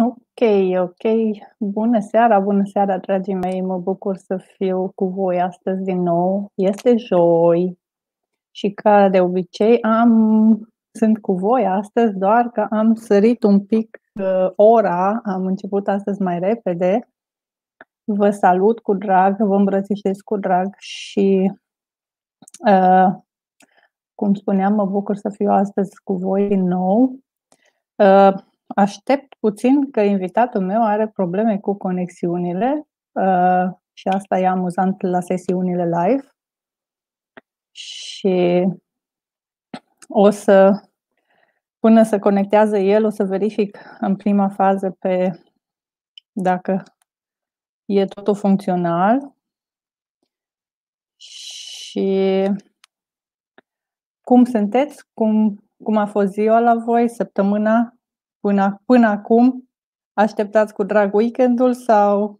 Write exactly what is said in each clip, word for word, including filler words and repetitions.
Ok, ok. Bună seara, bună seara, dragii mei. Mă bucur să fiu cu voi astăzi din nou. Este joi și ca de obicei am sunt cu voi astăzi, doar că am sărit un pic uh, ora, am început astăzi mai repede. Vă salut cu drag, vă îmbrățișez cu drag și uh, cum spuneam, mă bucur să fiu astăzi cu voi din nou. Uh, Aștept puțin că invitatul meu are probleme cu conexiunile uh, și asta e amuzant la sesiunile live. Și o să, până să conectează el, o să verific în prima fază pe dacă e totul funcțional. Și cum sunteți? Cum, cum a fost ziua la voi, săptămâna până, până acum? Așteptați cu drag weekendul sau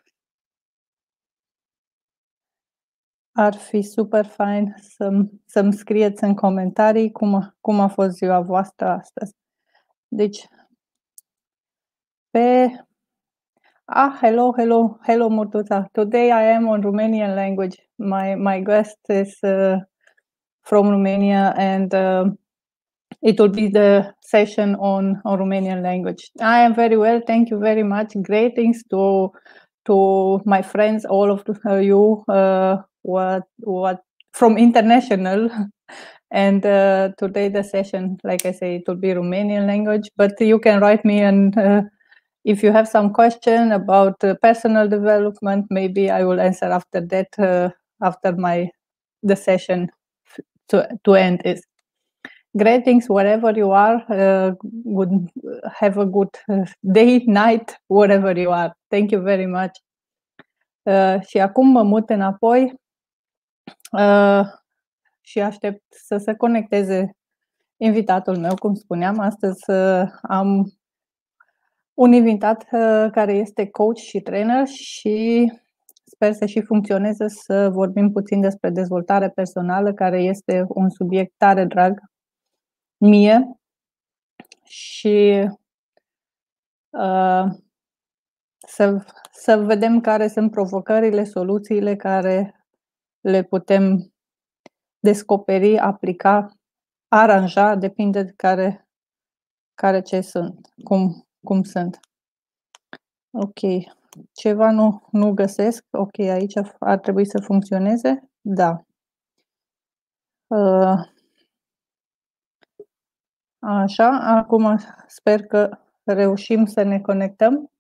ar fi super fain să-mi, să-mi scrieți în comentarii cum, cum a fost ziua voastră astăzi. Deci, pe... Ah, hello, hello, hello, Murtuța. Today I am on Romanian language. My, my guest is uh, from Romania and uh, it will be the session on, on Romanian language. I am very well, thank you very much. Greetings to to my friends, all of you, uh, what what from international. And uh, today the session, like I say, it will be Romanian language, but you can write me, and uh, if you have some question about uh, personal development, maybe I will answer after that, uh, after my the session to, to end is. Greetings wherever you are, uh, good, have a good uh, day, night, wherever you are. Thank you very much. Uh, și acum mă mut înapoi uh, și aștept să se conecteze invitatul meu, cum spuneam. Astăzi uh, am un invitat uh, care este coach și trainer și sper să și funcționeze, să vorbim puțin despre dezvoltare personală, care este un subiect tare drag mie și uh, să, să vedem care sunt provocările, soluțiile care le putem descoperi, aplica, aranja, depinde de care, care ce sunt, cum, cum sunt. Ok, ceva nu, nu găsesc. Ok, aici ar trebui să funcționeze. Da. Uh, așa, acum sper că reușim să ne conectăm.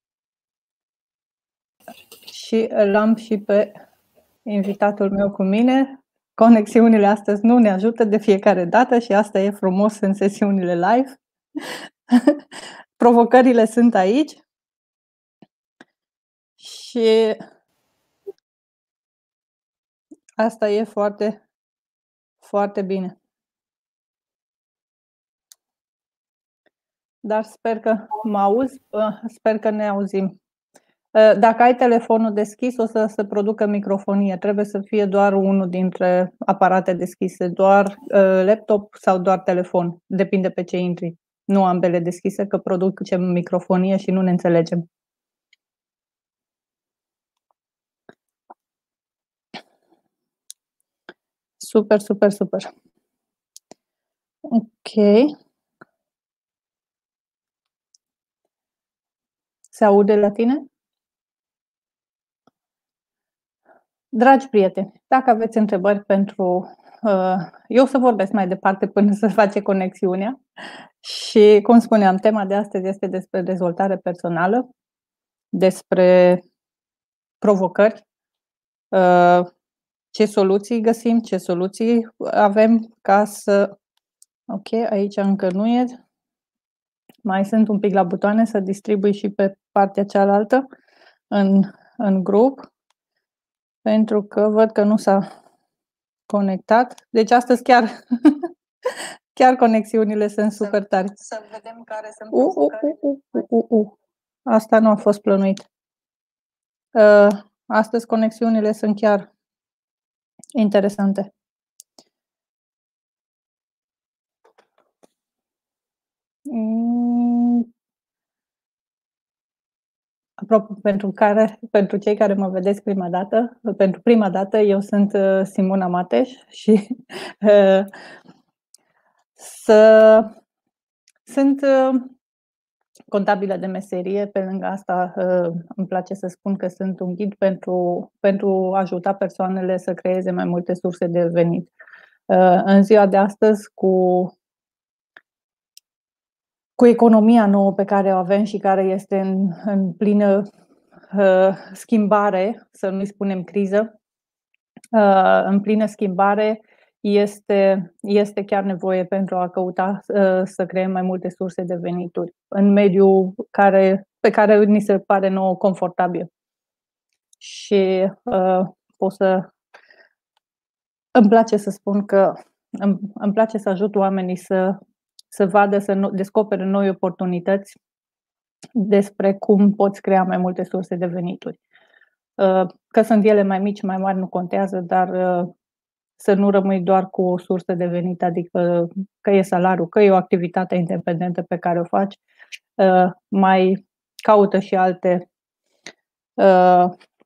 Și îl am și pe invitatul meu cu mine. Conexiunile astăzi nu ne ajută de fiecare dată și asta e frumos în sesiunile live. Provocările sunt aici. Și asta e foarte, foarte bine. Dar sper că mă auzi, sper că ne auzim. Dacă ai telefonul deschis, o să se producă microfonie. Trebuie să fie doar unul dintre aparate deschise, doar laptop sau doar telefon. Depinde pe ce intri. Nu ambele deschise, că produc ce microfonie și nu ne înțelegem. Super, super, super. Ok. Se aude la tine? Dragi prieteni, dacă aveți întrebări pentru... Uh, eu o să vorbesc mai departe până să face conexiunea. Și, cum spuneam, tema de astăzi este despre dezvoltare personală, despre provocări, uh, ce soluții găsim, ce soluții avem ca să... Ok, aici încă nu e. Mai sunt un pic la butoane să distribui și pe partea cealaltă în, în grup, pentru că văd că nu s-a conectat. Deci astăzi chiar, chiar conexiunile sunt super tari. Să vedem care sunt provocările. Uh, uh, uh, uh, uh. Asta nu a fost plănuit. Uh, astăzi conexiunile sunt chiar interesante. Mm. Apropo, pentru care pentru cei care mă vedeți prima dată, pentru prima dată, eu sunt, uh, Simona Mateș și, uh, să sunt, uh, contabilă de meserie. Pe lângă asta, uh, îmi place să spun că sunt un ghid pentru pentru a ajuta persoanele să creeze mai multe surse de venit. Uh, în ziua de astăzi, cu cu economia nouă pe care o avem și care este în în plină, uh, schimbare, să nu-i spunem criză, uh, în plină schimbare, este este chiar nevoie pentru a căuta, uh, să creăm mai multe surse de venituri în mediul care pe care ni se pare nouă confortabil. Și, uh, pot să îmi place să spun că îmi îmi place să ajut oamenii să să vadă, să nu descopere noi oportunități despre cum poți crea mai multe surse de venituri. Uh, că sunt ele mai mici, mai mari, nu contează, dar, uh, să nu rămâi doar cu o sursă de venit, adică că e salariul, că e o activitate independentă pe care o faci, uh, mai caută și alte, uh,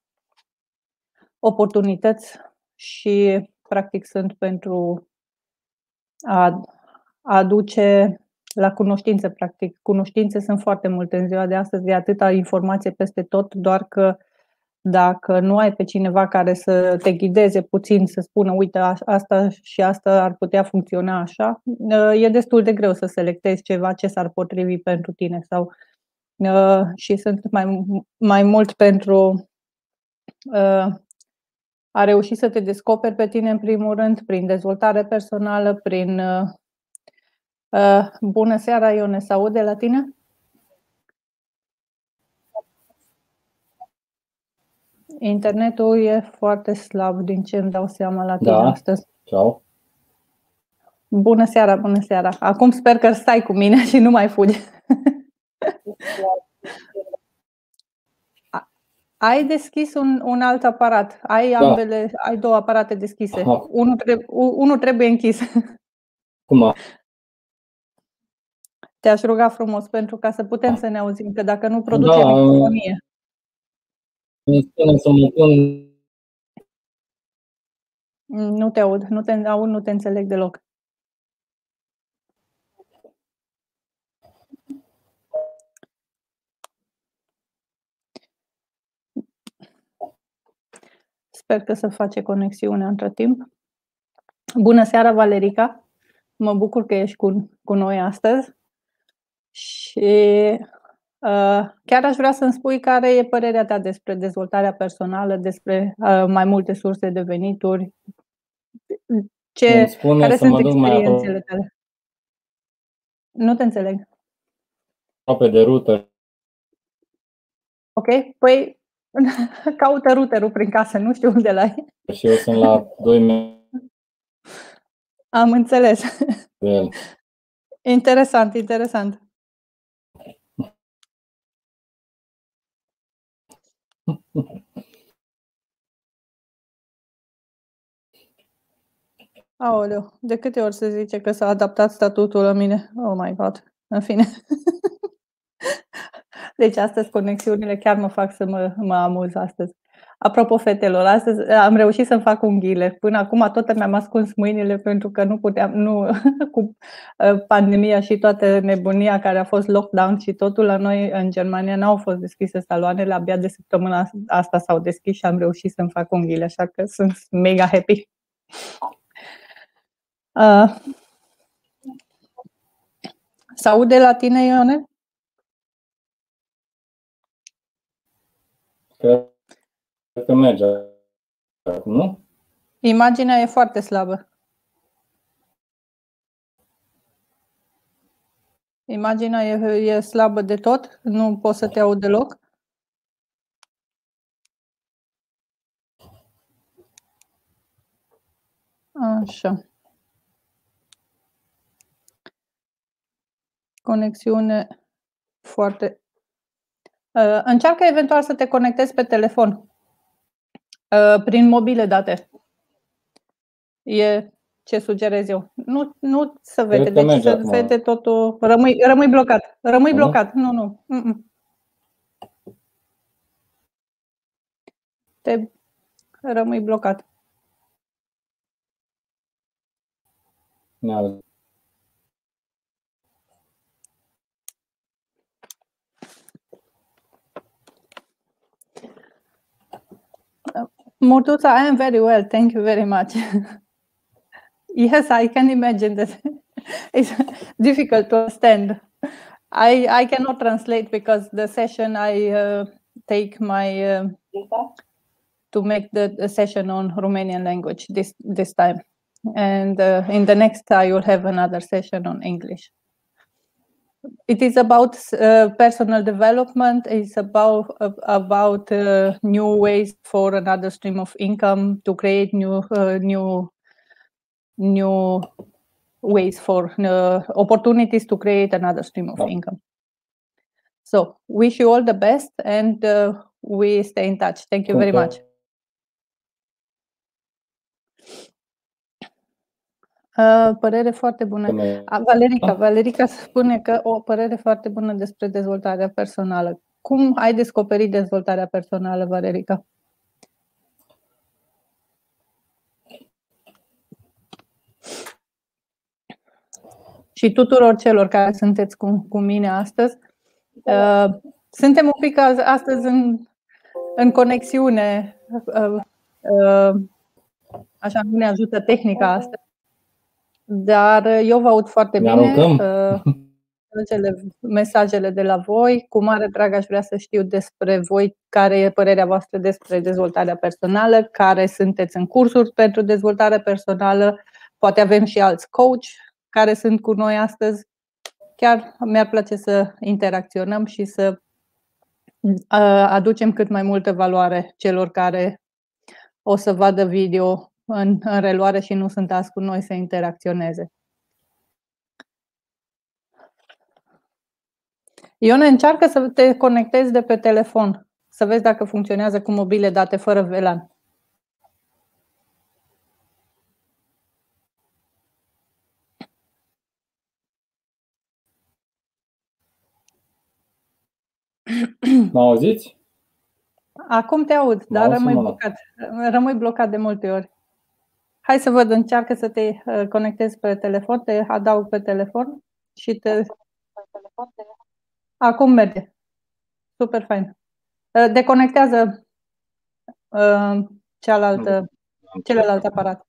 oportunități și practic sunt pentru a a aduce la cunoștință, practic. Cunoștințe sunt foarte multe în ziua de astăzi, e atâta informație peste tot, doar că dacă nu ai pe cineva care să te ghideze puțin, să spună: "Uite, a asta și asta ar putea funcționa așa", uh, e destul de greu să selectezi ceva ce s-ar potrivi pentru tine sau, uh, și sunt mai mai mult pentru, uh, a reuși să te descoperi pe tine în primul rând, prin dezvoltare personală, prin, uh uh, bună seara, Ione, se aude la tine? Internetul e foarte slab, din ce îmi dau seama la tine Da, astăzi. ceau. Bună seara, bună seara. Acum sper că stai cu mine și nu mai fugi. A ai deschis un un alt aparat. Ai Da. ambele ai două aparate deschise. Aha. Unul treb u unul trebuie închis. Cum a Te-aș ruga frumos pentru ca să putem să ne auzim, că dacă nu produce Da, micofonie. îmi spune să mă pun Nu te aud, nu te aud, nu te înțeleg deloc. Sper că se face conexiunea între timp. Bună seara, Valerica! Mă bucur că ești cu cu noi astăzi. Și, uh, chiar aș vrea să-mi spui care e părerea ta despre dezvoltarea personală, despre, uh, mai multe surse de venituri. Ce Îmi spune care să mă sunt duc mai experiențele tale? Nu te înțeleg. aproape de router. Okay, păi caută routerul prin casă, nu știu unde l-ai. Și eu sunt la doi me Am înțeles. de el. Interesant, interesant. Aoleu, de câte ori se zice că s-a adaptat statutul la mine? Oh my God! În fine. Deci astăzi conexiunile chiar mă fac să mă mă amuz astăzi. Apropo, fetelor, astăzi am reușit să-mi fac unghiile. Până acum tot mi-am ascuns mâinile pentru că nu puteam, nu cu, uh, pandemia și toată nebunia care a fost lockdown și totul, la noi în Germania n-au fost deschise saloanele, abia de săptămâna asta s-au deschis și am reușit să-mi fac unghiile, așa că sunt mega happy. Uh Se aude la tine, Ione? Cred că merge acum, nu? Imaginea e foarte slabă. Imaginea e e slabă de tot? Nu pot să te aud deloc? Așa. Conexiune foarte uh, încearcă eventual să te conectezi pe telefon. Uh, prin mobile date. E ce sugerez eu. Nu nu se vede, Cred că deci merge se acum. vede totul, rămâi rămâi blocat. Rămâi Nu? blocat. Nu, nu. Mm-mm. Te rămâi blocat. Ne-auzi. Murtuța, I am very well, thank you very much. Yes, I can imagine that it's difficult to understand. I I cannot translate because the session I uh, take my uh, to make the, the session on Romanian language this this time, and uh, in the next I will have another session on English. It is about uh, personal development. It's about uh, about uh, new ways for another stream of income, to create new uh, new new ways for uh, opportunities to create another stream of Da. income. So wish you all the best, and uh, we stay in touch. Thank you very much. Uh, părere foarte bună. A, Valerica, Valerica spune că o părere foarte bună despre dezvoltarea personală. Cum ai descoperit dezvoltarea personală, Valerica? Și tuturor celor care sunteți cu, cu mine astăzi. Uh, suntem un pic astăzi în, în conexiune. Uh, uh, așa, nu ne ajută tehnica asta. Dar eu vă aud foarte ne bine. Uh, mesajele de la voi. Cu mare drag aș vrea să știu despre voi, care e părerea voastră despre dezvoltarea personală, care sunteți în cursuri pentru dezvoltare personală. Poate avem și alți coach care sunt cu noi astăzi. Chiar mi-ar place să interacționăm și să aducem cât mai multă valoare celor care o să vadă video în, în reluare și nu sunt azi cu noi să interacționeze. Ione, încearcă să te conectezi de pe telefon, să vezi dacă funcționează cu mobile date fără V LAN. Mă auziți? Acum te aud, dar rămâi blocat. Rămâi blocat de multe ori. Hai să văd, încearcă să te conectezi pe telefon, te adaug pe telefon și te... Acum merge. Super fain. Deconectează uh, cealaltă, celălalt aparat.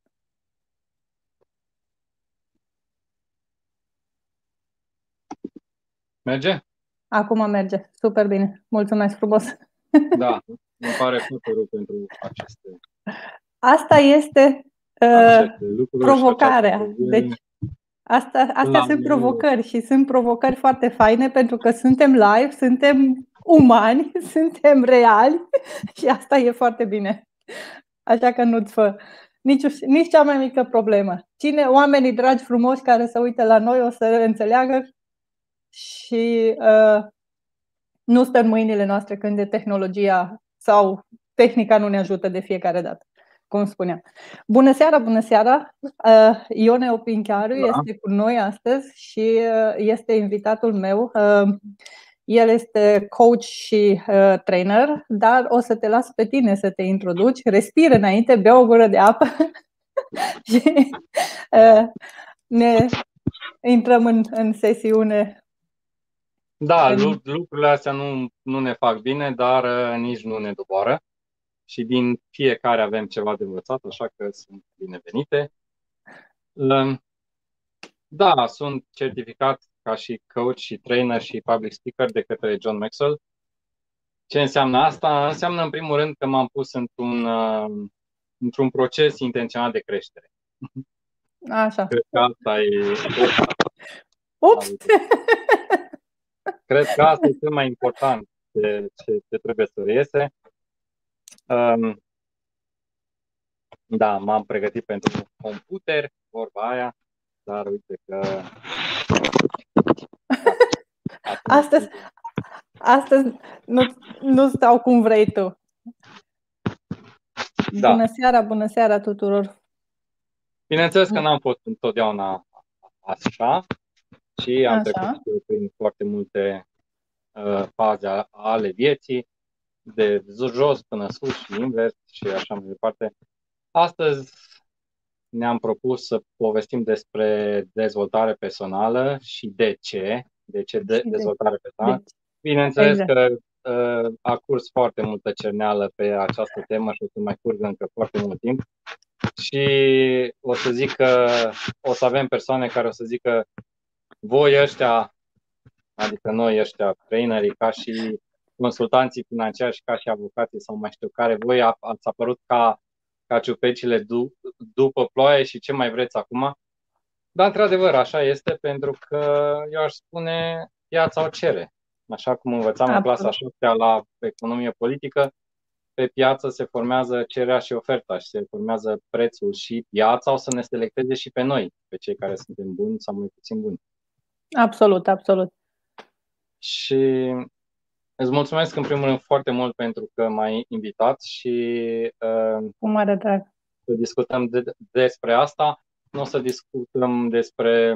Merge? Acum merge. Super bine. Mulțumesc frumos. Da, îmi pare foarte rău pentru aceste... Asta este uh, provocarea. Deci, asta, astea sunt provocări și sunt provocări foarte faine pentru că suntem live, suntem umani, suntem reali și asta e foarte bine. Așa că nu-ți fă nici, nici cea mai mică problemă. Cine, oamenii dragi, frumoși care se uită la noi o să înțeleagă și uh, nu stă în mâinile noastre când de tehnologia sau tehnica nu ne ajută de fiecare dată, cum spuneam. Bună seara, bună seara! Uh, Ione Opinchiaru da. este cu noi astăzi și uh, este invitatul meu. Uh, El este coach și uh, trainer, dar o să te las pe tine să te introduci. Respiră înainte, bea o gură de apă și uh, ne intrăm în, în sesiune. Da, în... lucrurile astea nu, nu ne fac bine, dar uh, nici nu ne doboară. Și din fiecare avem ceva de învățat, așa că sunt binevenite. Uh, da, sunt certificat ca și coach și trainer și public speaker de către John Maxwell. Ce înseamnă asta? Înseamnă în primul rând că m-am pus într-un, uh, într-un proces intenționat de creștere. Așa. Cred că asta e... Ups! Cred că asta e cel mai important ce, ce, ce trebuie să reiese. Um, da, m-am pregătit pentru un computer, vorba aia, dar uite că... Astăzi, astăzi nu, nu stau cum vrei tu. Da. Bună seara, bună seara tuturor. Bineînțeles că n-am fost întotdeauna așa și am așa. trecut prin foarte multe uh, faze ale vieții. de jos până sus și invers și așa mai departe. Astăzi ne-am propus să povestim despre dezvoltare personală și de ce. De ce de dezvoltare personală? Deci, Bineînțeles exact. că uh, a curs foarte multă cerneală pe această temă și o să mai curgă încă foarte mult timp. Și o să zic că o să avem persoane care o să zică voi ăștia, adică noi ăștia trainerii, ca și consultanții financiari și ca și avocații sau mai știu care, voi ați apărut ca, ca ciupecile du- după ploaie și ce mai vreți acum. Dar într-adevăr așa este, pentru că eu aș spune piața o cere. Așa cum învățam în clasa a șaptea la economie politică, pe piață se formează cererea și oferta și se formează prețul și piața o să ne selecteze și pe noi, pe cei care suntem buni sau mai puțin buni. Absolut, absolut. Și îți mulțumesc în primul rând foarte mult pentru că m-ai invitat și uh, cu mare drag să discutăm de, despre asta. Nu o să discutăm despre,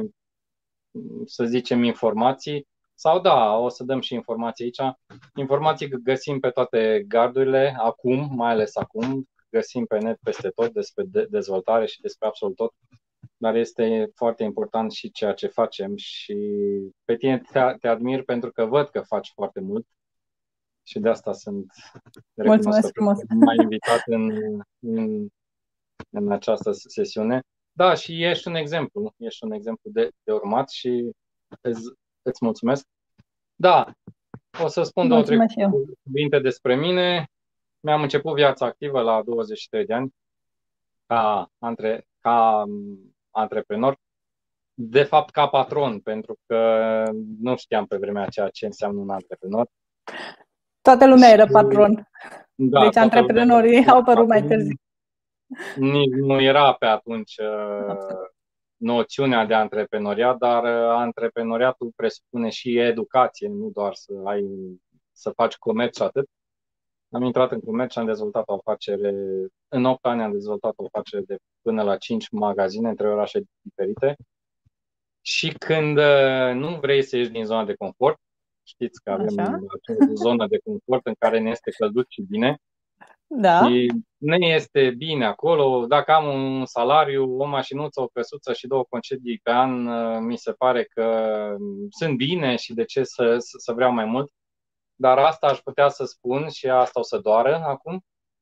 să zicem, informații, sau da, o să dăm și informații aici. Informații găsim pe toate gardurile, acum, mai ales acum, găsim pe net peste tot despre dezvoltare și despre absolut tot, dar este foarte important și ceea ce facem și pe tine te, te admir pentru că văd că faci foarte mult și de asta sunt recunoscător că m-ai invitat în, în, în această sesiune. Da, și ești un exemplu, ești un exemplu de, de urmat și îți, îți mulțumesc. Da, o să spun două, trei cuvinte despre mine. Mi-am început viața activă la douăzeci și trei de ani ca, antre, ca antreprenor, de fapt ca patron, pentru că nu știam pe vremea aceea ce înseamnă un antreprenor. Toată lumea era patron. Da, deci antreprenorii au apărut mai târziu. Nici nu era pe atunci Absolut. noțiunea de antreprenoriat, dar antreprenoriatul presupune și educație, nu doar să ai să faci comerț și atât. Am intrat în comerț și am dezvoltat o afacere, în opt ani am dezvoltat o afacere de până la cinci magazine între orașe diferite. Și când nu vrei să ieși din zona de confort, știți că avem o zonă de confort în care ne este călduț și bine, da. și ne este bine acolo. Dacă am un salariu, o mașinuță, o căsuță și două concedii pe an, mi se pare că sunt bine și de ce să, să vreau mai mult. Dar asta aș putea să spun și asta o să doară acum.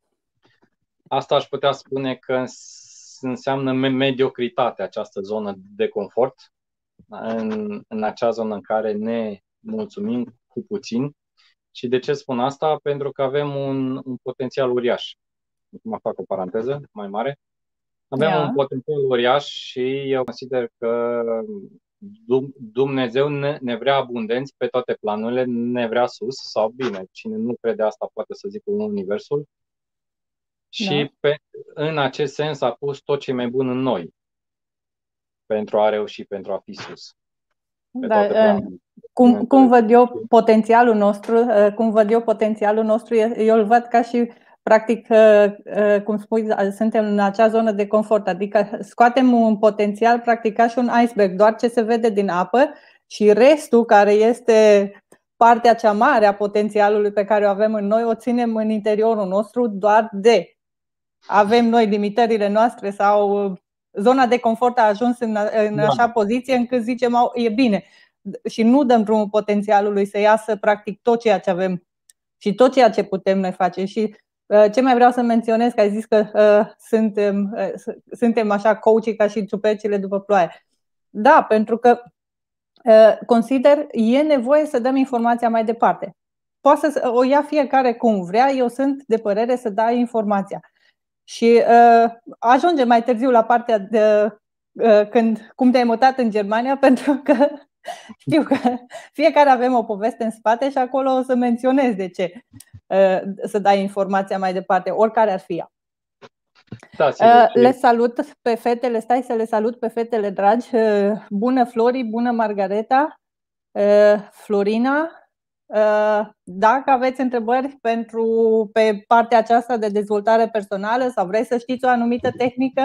Asta aș putea spune că înseamnă mediocritate această zonă de confort, în, în acea zonă în care ne mulțumim cu puțin. Și de ce spun asta? Pentru că avem un, un potențial uriaș. Acum fac o paranteză mai mare. Avem yeah. un potențial uriaș și eu consider că Dumnezeu ne, ne vrea abundenți pe toate planurile, ne vrea sus sau bine. Cine nu crede asta poate să zică universul. Și yeah. pe, în acest sens a pus tot ce e mai bun în noi pentru a reuși, pentru a fi sus. Da, cum, cum văd eu potențialul nostru, cum văd eu potențialul nostru, eu îl văd ca și, practic, cum spui, suntem în acea zonă de confort, adică scoatem un potențial, practic, ca și un iceberg, doar ce se vede din apă și restul, care este partea cea mare a potențialului pe care o avem în noi, o ținem în interiorul nostru doar de avem noi limitările noastre sau zona de confort a ajuns în, în așa da. poziție încât zicem, e bine. Și nu dăm drumul potențialului să iasă practic tot ceea ce avem și tot ceea ce putem noi face. Și uh, ce mai vreau să menționez, că ai zis că uh, suntem, uh, suntem așa coachii ca și ciupecile după ploaie. Da, pentru că uh, consider e nevoie să dăm informația mai departe. Poate să o ia fiecare cum vrea, eu sunt de părere să dai informația. Și uh, ajungem mai târziu la partea de uh, când, cum te-ai mutat în Germania, pentru că știu că fiecare avem o poveste în spate și acolo o să menționez de ce uh, să dai informația mai departe, oricare ar fi ea. Da, sigur, uh, le salut pe fetele, stai să le salut pe fetele dragi. Uh, bună Flori, bună Margareta, uh, Florina. Dacă aveți întrebări pentru, pe partea aceasta de dezvoltare personală sau vreți să știți o anumită tehnică,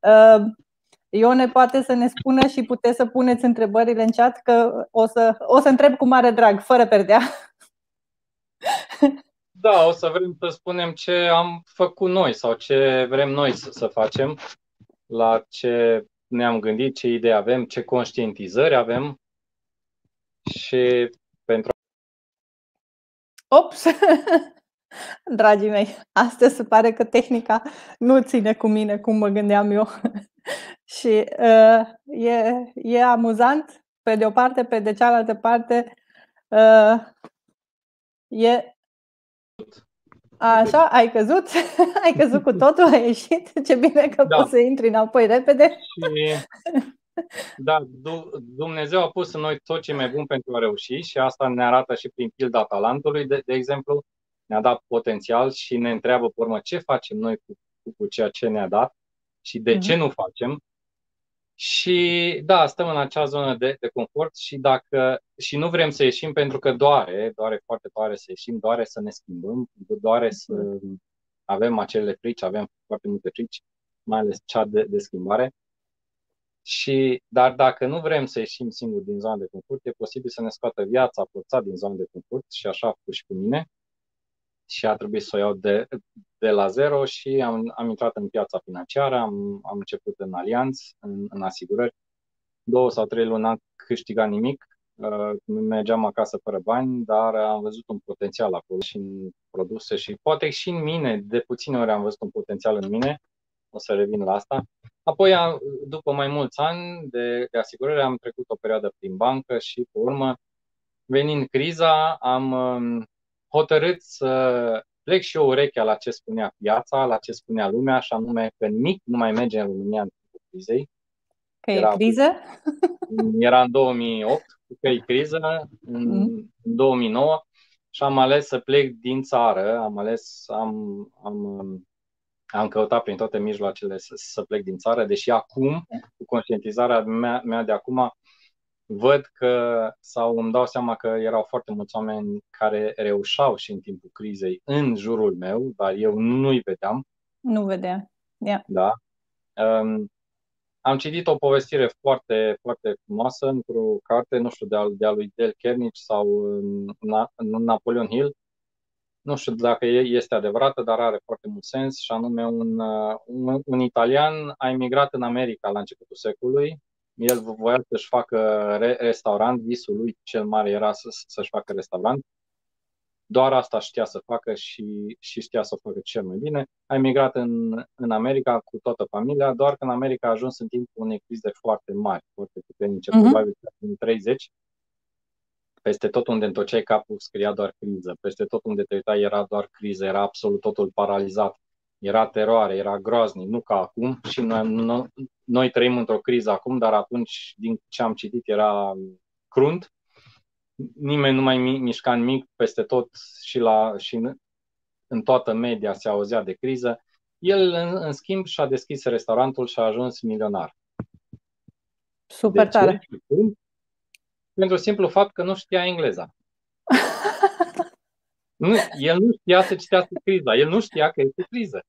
Ione poate să ne spună și puteți să puneți întrebările în chat, că o să, o să întreb cu mare drag, fără perdea. Da, o să vrem să spunem ce am făcut noi sau ce vrem noi să, să facem, la ce ne-am gândit, ce idei avem, ce conștientizări avem și pentru... Ops! Dragii mei, astăzi se pare că tehnica nu ține cu mine cum mă gândeam eu. Și uh, e, e amuzant, pe de o parte, pe de cealaltă parte, uh, e... Așa, ai căzut? Ai căzut cu totul, ai ieșit? Ce bine că Da. poți să intri înapoi repede. Și, da, Dumnezeu a pus în noi tot ce e mai bun pentru a reuși și asta ne arată și prin pilda talentului, de, de exemplu. Ne-a dat potențial și ne întreabă pe urmă ce facem noi cu, cu, cu ceea ce ne-a dat și de ce nu facem. Și da, stăm în acea zonă de, de confort și dacă și nu vrem să ieșim pentru că doare, doare foarte tare să ieșim, doare să ne schimbăm, doare să avem acele frici, avem foarte multe frici, mai ales cea de, de schimbare. Și, dar dacă nu vrem să ieșim singuri din zona de confort, e posibil să ne scoată viața forțat din zona de confort și așa a făcut și cu mine. Și a trebuit să o iau de, de la zero și am, am intrat în piața financiară, am, am început în alianț, în, în asigurări. Două sau trei luni n-am câștigat nimic, uh, mergeam acasă fără bani, dar am văzut un potențial acolo și în produse și poate și în mine, de puține ori am văzut un potențial în mine, o să revin la asta. Apoi, după mai mulți ani de, de asigurări, am trecut o perioadă prin bancă și, pe urmă, venind criza, am um, hotărât să plec și eu urechea la ce spunea piața, la ce spunea lumea, și anume că nimic nu mai merge în România în timpul crizei. Că era, e criză? Era în două mii opt, că e criză, în, mm. în două mii nouă, și am ales să plec din țară, am ales, am, am, am căutat prin toate mijloacele să, să plec din țară, deși acum, cu conștientizarea mea, mea de acum, văd că, sau îmi dau seama că erau foarte mulți oameni care reușeau și în timpul crizei în jurul meu, dar eu nu-i vedeam. Nu vedeam, yeah. Da. Um, am citit o povestire foarte, foarte frumoasă într-o carte, nu știu, de al, de al lui Dale Carnegie sau în Napoleon Hill. Nu știu dacă este adevărată, dar are foarte mult sens, și anume un, un, un italian a emigrat în America la începutul secolului. El voia să-și facă restaurant, visul lui cel mare era să, să-și facă restaurant. Doar asta știa să facă și, și știa să o facă cel mai bine. A emigrat în, în America cu toată familia, doar că în America a ajuns în timpul unei crize foarte mari, foarte puternice, uh-huh. probabil în treizeci. Peste tot unde întorceai capul scria doar criză, peste tot unde te uitai era doar criză, era absolut totul paralizat, era teroare, era groaznic, nu ca acum, și noi, noi, noi trăim într-o criză acum, dar atunci, din ce am citit, era crunt, nimeni nu mai mișca nimic, peste tot și, la, și în, în toată media se auzea de criză. El, în, în schimb, și-a deschis restaurantul și a ajuns milionar. Super de tare! Ce? Pentru simplu fapt că nu știa engleza. Nu, el nu știa să citească criza, el nu știa că este criză.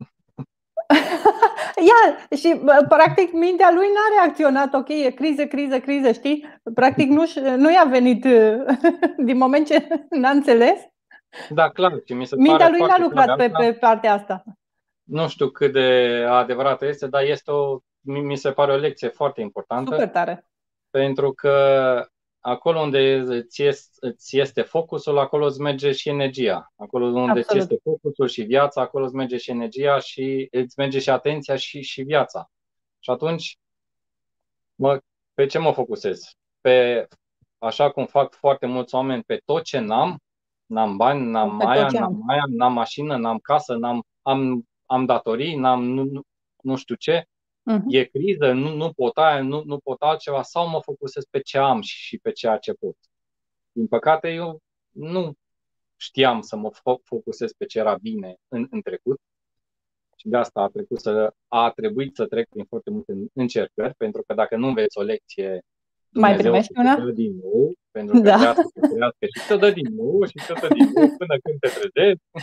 Ia, și practic mintea lui n-a reacționat, ok, e criză, criză, criză, știi? Practic nu, nu i-a venit din moment ce n-a înțeles. Da, clar. Și mi se mintea pare lui n-a lucrat pe, pe partea asta. Nu știu cât de adevărată este, dar este o, mi se pare o lecție foarte importantă. Super tare. Pentru că acolo unde ți este, ți este focusul, acolo îți merge și energia. Acolo unde ți este focusul și viața, acolo îți merge și energia și îți merge și atenția și, și viața. Și atunci, mă, pe ce mă focusez? Pe, așa cum fac foarte mulți oameni, pe tot ce n-am, n-am bani, n-am aia, n-am aia, n-am mașină, n-am casă, n-am, am, am datorii, n-am nu, nu, nu știu ce. Uh-huh. E criză, nu, nu pot aia, nu, nu pot altceva, sau mă focusez pe ce am și pe ceea ce pot. Din păcate, eu nu știam să mă focusez pe ce era bine în, în trecut și de asta a, trecut să, a trebuit să trec prin foarte multe încercări, pentru că dacă nu înveți o lecție, Dumnezeu mai te dă din nou, pentru că da. vrea să te crească și te dă din nou și te dă din nou până când te trezești.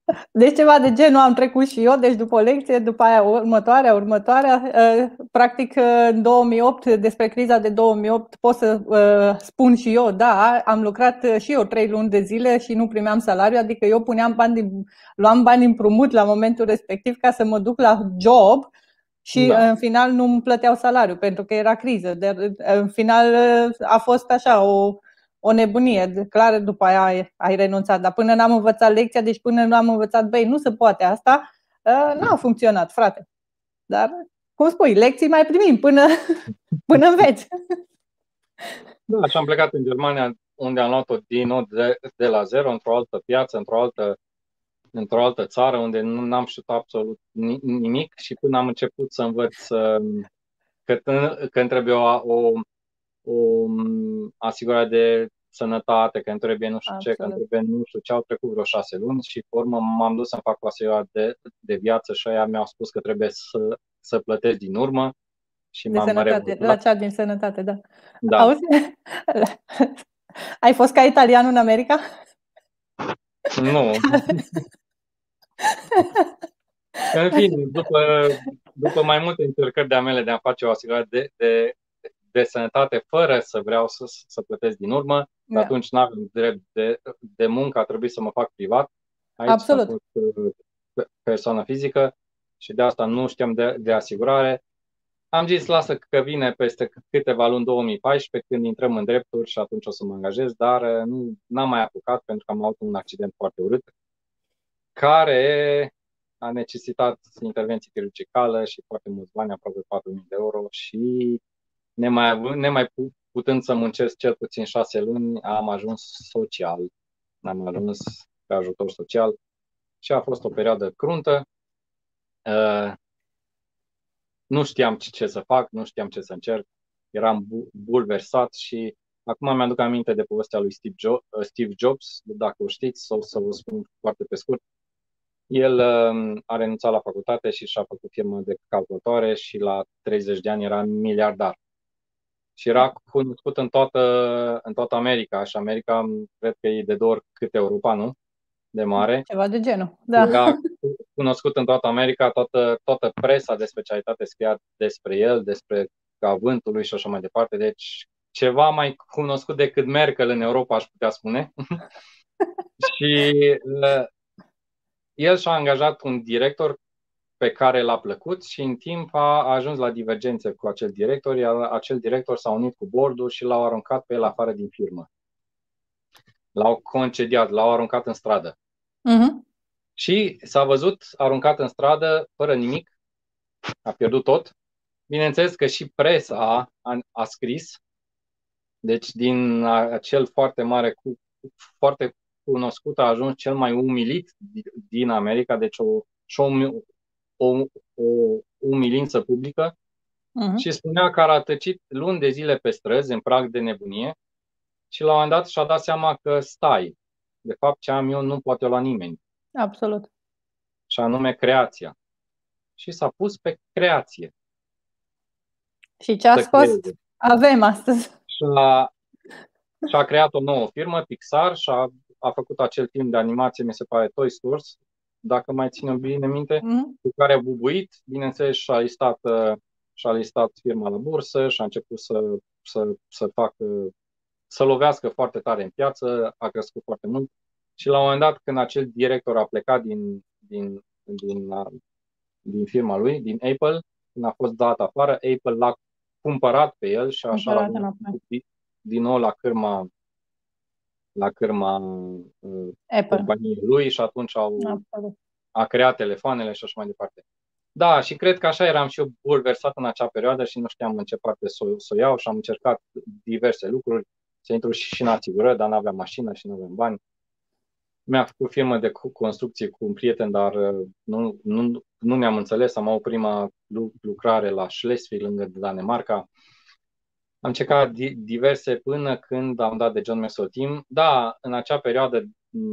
Deci ceva de genul am trecut și eu, deci după o lecție, după aia următoarea, următoarea, practic în două mii opt, despre criza de două mii opt, pot să spun și eu, da, am lucrat și eu trei luni de zile și nu primeam salariu, adică eu puneam bani din, luam bani împrumut la momentul respectiv ca să mă duc la job și da. În final nu îmi plăteau salariu pentru că era criză. De, în final a fost așa o o nebunie, clar după aia ai, ai renunțat, dar până n-am învățat lecția, deci până nu am învățat, băi, nu se poate asta, n-a funcționat, frate. Dar, cum spui, lecții mai primim până, până înveți. Da, și am plecat în Germania, unde am luat-o din nou de, de la zero, într-o altă piață, într-o altă, într-o altă țară, unde nu am știut absolut nimic și până am început să învăț că, că îmi trebuie o, o, o asigurare de sănătate, că îmi trebuie nu știu Absolut. ce, că îmi trebuie nu știu ce, au trecut vreo șase luni și pe urmă m-am dus să fac o asigurare de, de viață și aia mi-au spus că trebuie să, să plătesc din urmă. Și de sănătate, la cea din sănătate, da. da. Auzi? Ai fost ca italianul în America? Nu. În fine, după, după mai multe încercări de-a mele de a face o asigurare de, de, de sănătate fără să vreau să, să plătesc din urmă, da. Atunci nu aveam drept de, de muncă, a trebuit să mă fac privat. Aici Absolut. am fost persoană fizică și de asta nu știam de, de asigurare. Am zis, lasă că vine peste câteva luni, două mii paisprezece, când intrăm în drepturi și atunci o să mă angajez, dar nu n-am mai apucat pentru că am avut un accident foarte urât care a necesitat intervenție chirurgicală și foarte mulți bani, aproape patru mii de euro și nemai, nemai putând să muncesc cel puțin șase luni, am ajuns social, am ajuns pe ajutor social și a fost o perioadă cruntă. Uh, nu știam ce să fac, nu știam ce să încerc, eram bulversat și acum mi-aduc aminte de povestea lui Steve, jo- Steve Jobs, dacă o știți, sau să vă spun foarte pe scurt. El uh, a renunțat la facultate și și-a făcut firmă de calculatoare și la treizeci de ani era miliardar. Și era cunoscut în toată, în toată America și America cred că e de două ori cât Europa, nu? De mare. Ceva de genul, da. Era cunoscut în toată America, toată, toată presa de specialitate scria despre el, despre cuvântul lui și așa mai departe. Deci ceva mai cunoscut decât Merkel în Europa, aș putea spune. Și uh, el și-a angajat un director pe care l-a plăcut și în timp a ajuns la divergențe cu acel director, iar acel director s-a unit cu boardul și l-au aruncat pe el afară din firmă. L-au concediat, l-au aruncat în stradă. Uh-huh. Și s-a văzut aruncat în stradă fără nimic, a pierdut tot. Bineînțeles că și presa a, a scris, deci din acel foarte mare, foarte cunoscut a ajuns cel mai umilit din America, deci o, o, o, o umilință publică. Uh-huh. Și spunea că a rătăcit luni de zile pe străzi, în prag de nebunie, și la un moment dat și-a dat seama că stai, de fapt ce am eu nu poate la nimeni. Absolut. Și anume creația. Și s-a pus pe creație. Și ce a scos? Avem astăzi. Și a, și-a creat o nouă firmă, Pixar, și a, a făcut acel film de animație, mi se pare Toy Story, dacă mai ținem bine minte, mm-hmm. cu care a bubuit, bineînțeles, și-a listat, și-a listat firma la bursă și a început să, să, să facă, să lovească foarte tare în piață, a crescut foarte mult. Și la un moment dat, când acel director a plecat din, din, din, din firma lui, din Apple, când a fost dat afară, Apple l-a cumpărat pe el și așa l-a din, din nou la cârma, la cârma uh, companiei lui și atunci au, a creat telefoanele și așa mai departe. Da, și cred că așa eram și eu bulversat în acea perioadă și nu știam în ce parte să, să o iau și am încercat diverse lucruri, să intru și, și în asigurări, dar n-aveam mașină și nu aveam bani. Mi-a făcut firmă de construcție cu un prieten, dar nu, nu, nu ne-am înțeles. Am avut prima lucrare la Schleswig, lângă Danemarca. Am încercat diverse până când am dat de John Maxwell Team. Da, în acea perioadă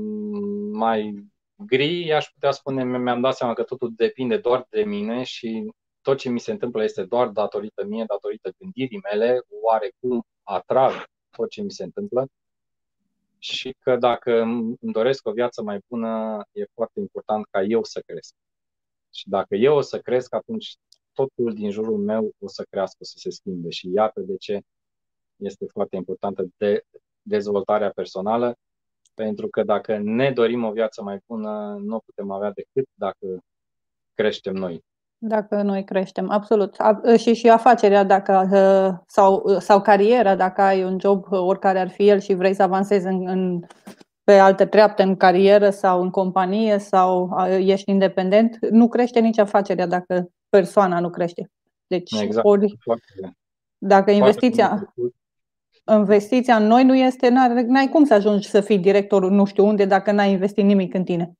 mai gri, aș putea spune, mi-am dat seama că totul depinde doar de mine și tot ce mi se întâmplă este doar datorită mie, datorită gândirii mele, oarecum atrag tot ce mi se întâmplă. și că dacă îmi doresc o viață mai bună, e foarte important ca eu să cresc. Și dacă eu o să cresc, atunci totul din jurul meu o să crească, o să se schimbe. Și iată de ce este foarte importantă de dezvoltarea personală, pentru că dacă ne dorim o viață mai bună, nu o putem avea decât dacă creștem noi. Dacă noi creștem, absolut. Și și afacerea dacă, sau, sau cariera, dacă ai un job, oricare ar fi el, și vrei să avansezi în, în, pe alte treapte în carieră sau în companie sau ești independent, nu crește nici afacerea dacă persoana nu crește. Deci, exact. ori, foarte, dacă investiția, investiția în noi nu este, n-ai cum să ajungi să fii directorul nu știu unde dacă n-ai investit nimic în tine.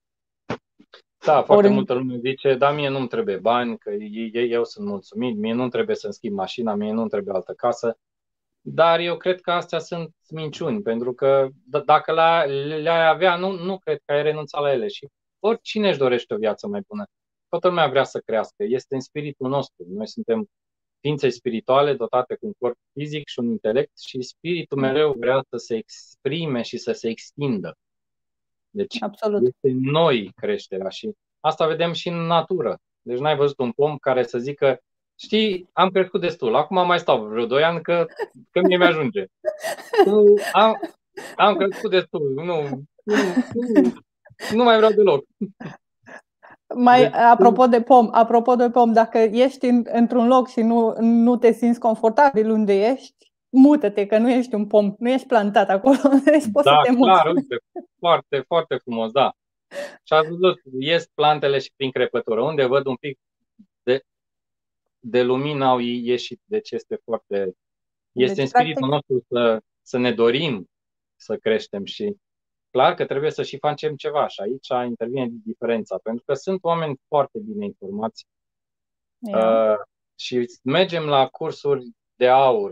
Da, foarte Ori... multă lume zice, da, mie nu-mi trebuie bani, că eu, eu sunt mulțumit, mie nu trebuie să-mi schimb mașina, mie nu-mi trebuie altă casă. Dar eu cred că astea sunt minciuni, pentru că d- dacă le-ai avea, nu, nu cred că ai renunțat la ele. Și oricine își dorește o viață mai bună. Toată lumea vrea să crească. Este în spiritul nostru. Noi suntem ființe spirituale dotate cu un corp fizic și un intelect și spiritul mereu vrea să se exprime și să se extindă. Deci Absolut. este în noi creșterea și asta vedem și în natură. Deci n-ai văzut un pom care să zică, știi, am crescut destul, acum mai stau vreo doi ani că, că mie mi-ajunge. Am, am crescut destul, nu, nu, nu, nu mai vreau deloc. Mai, deci, apropo de pom, apropo de pom, dacă ești în, într-un loc și nu, nu te simți confortabil unde ești, mută-te, că nu ești un pom, nu ești plantat acolo, deci poți da, să te muți. clar, uite, foarte, foarte frumos, da. Și ați văzut, ies plantele și prin crepătură, unde văd un pic de, de lumină au ieșit, deci este foarte, este deci, în spiritul practic... nostru să, să ne dorim să creștem și clar că trebuie să și facem ceva și aici intervine diferența, pentru că sunt oameni foarte bine informați yeah. uh, și mergem la cursuri de aur,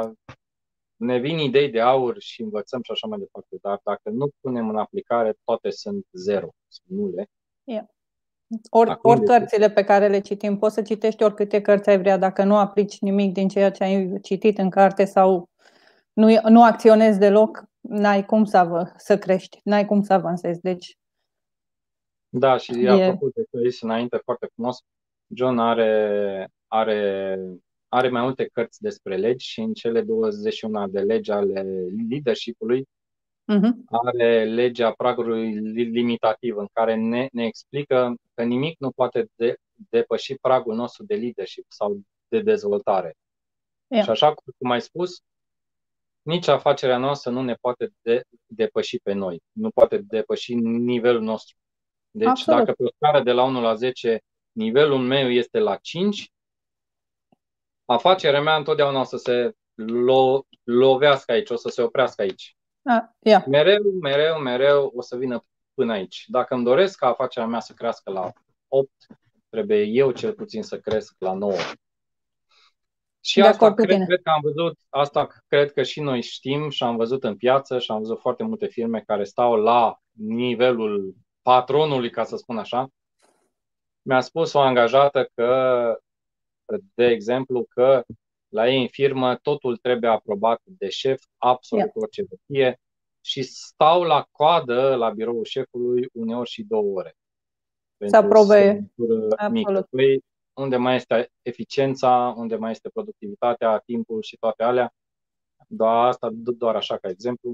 ne vin idei de aur și învățăm și așa mai departe, dar dacă nu punem în aplicare, toate sunt zero, sunt nule. Yeah. Ori, ori cărțile pe care le citim, poți să citești oricâte cărți ai vrea, dacă nu aplici nimic din ceea ce ai citit în carte sau nu, nu acționezi deloc, n-ai cum să, avă, să crești, n-ai cum să avansezi. Deci, da, și e... apropo de că ești înainte foarte frumos, John are, are, are mai multe cărți despre legi și în cele douăzeci și unu de legi ale leadership-ului uh-huh. are legea pragului limitativ, în care ne, ne explică că nimic nu poate de, depăși pragul nostru de leadership sau de dezvoltare. Yeah. Și așa cum ai spus, nici afacerea noastră nu ne poate de, depăși pe noi, nu poate depăși nivelul nostru. Deci Absolut. Dacă pe o scară de la unu la zece nivelul meu este la cinci, afacerea mea întotdeauna o să se lo, lovească aici, o să se oprească aici. Ah, yeah. Mereu, mereu, mereu o să vină până aici. Dacă îmi doresc ca afacerea mea să crească la opt, trebuie eu cel puțin să cresc la nouă. Și de asta cred, cred că am văzut, asta cred că și noi știm și am văzut în piață și am văzut foarte multe firme care stau la nivelul patronului, ca să spun așa. Mi-a spus o angajată că, de exemplu, că la ei în firmă totul trebuie aprobat de șef, absolut yeah. orice să fie, și stau la coadă la biroul șefului uneori și două ore. Să aprobe. Mică. Păi, unde mai este eficiența, unde mai este productivitatea, timpul și toate alea. Doar asta, doar așa ca exemplu.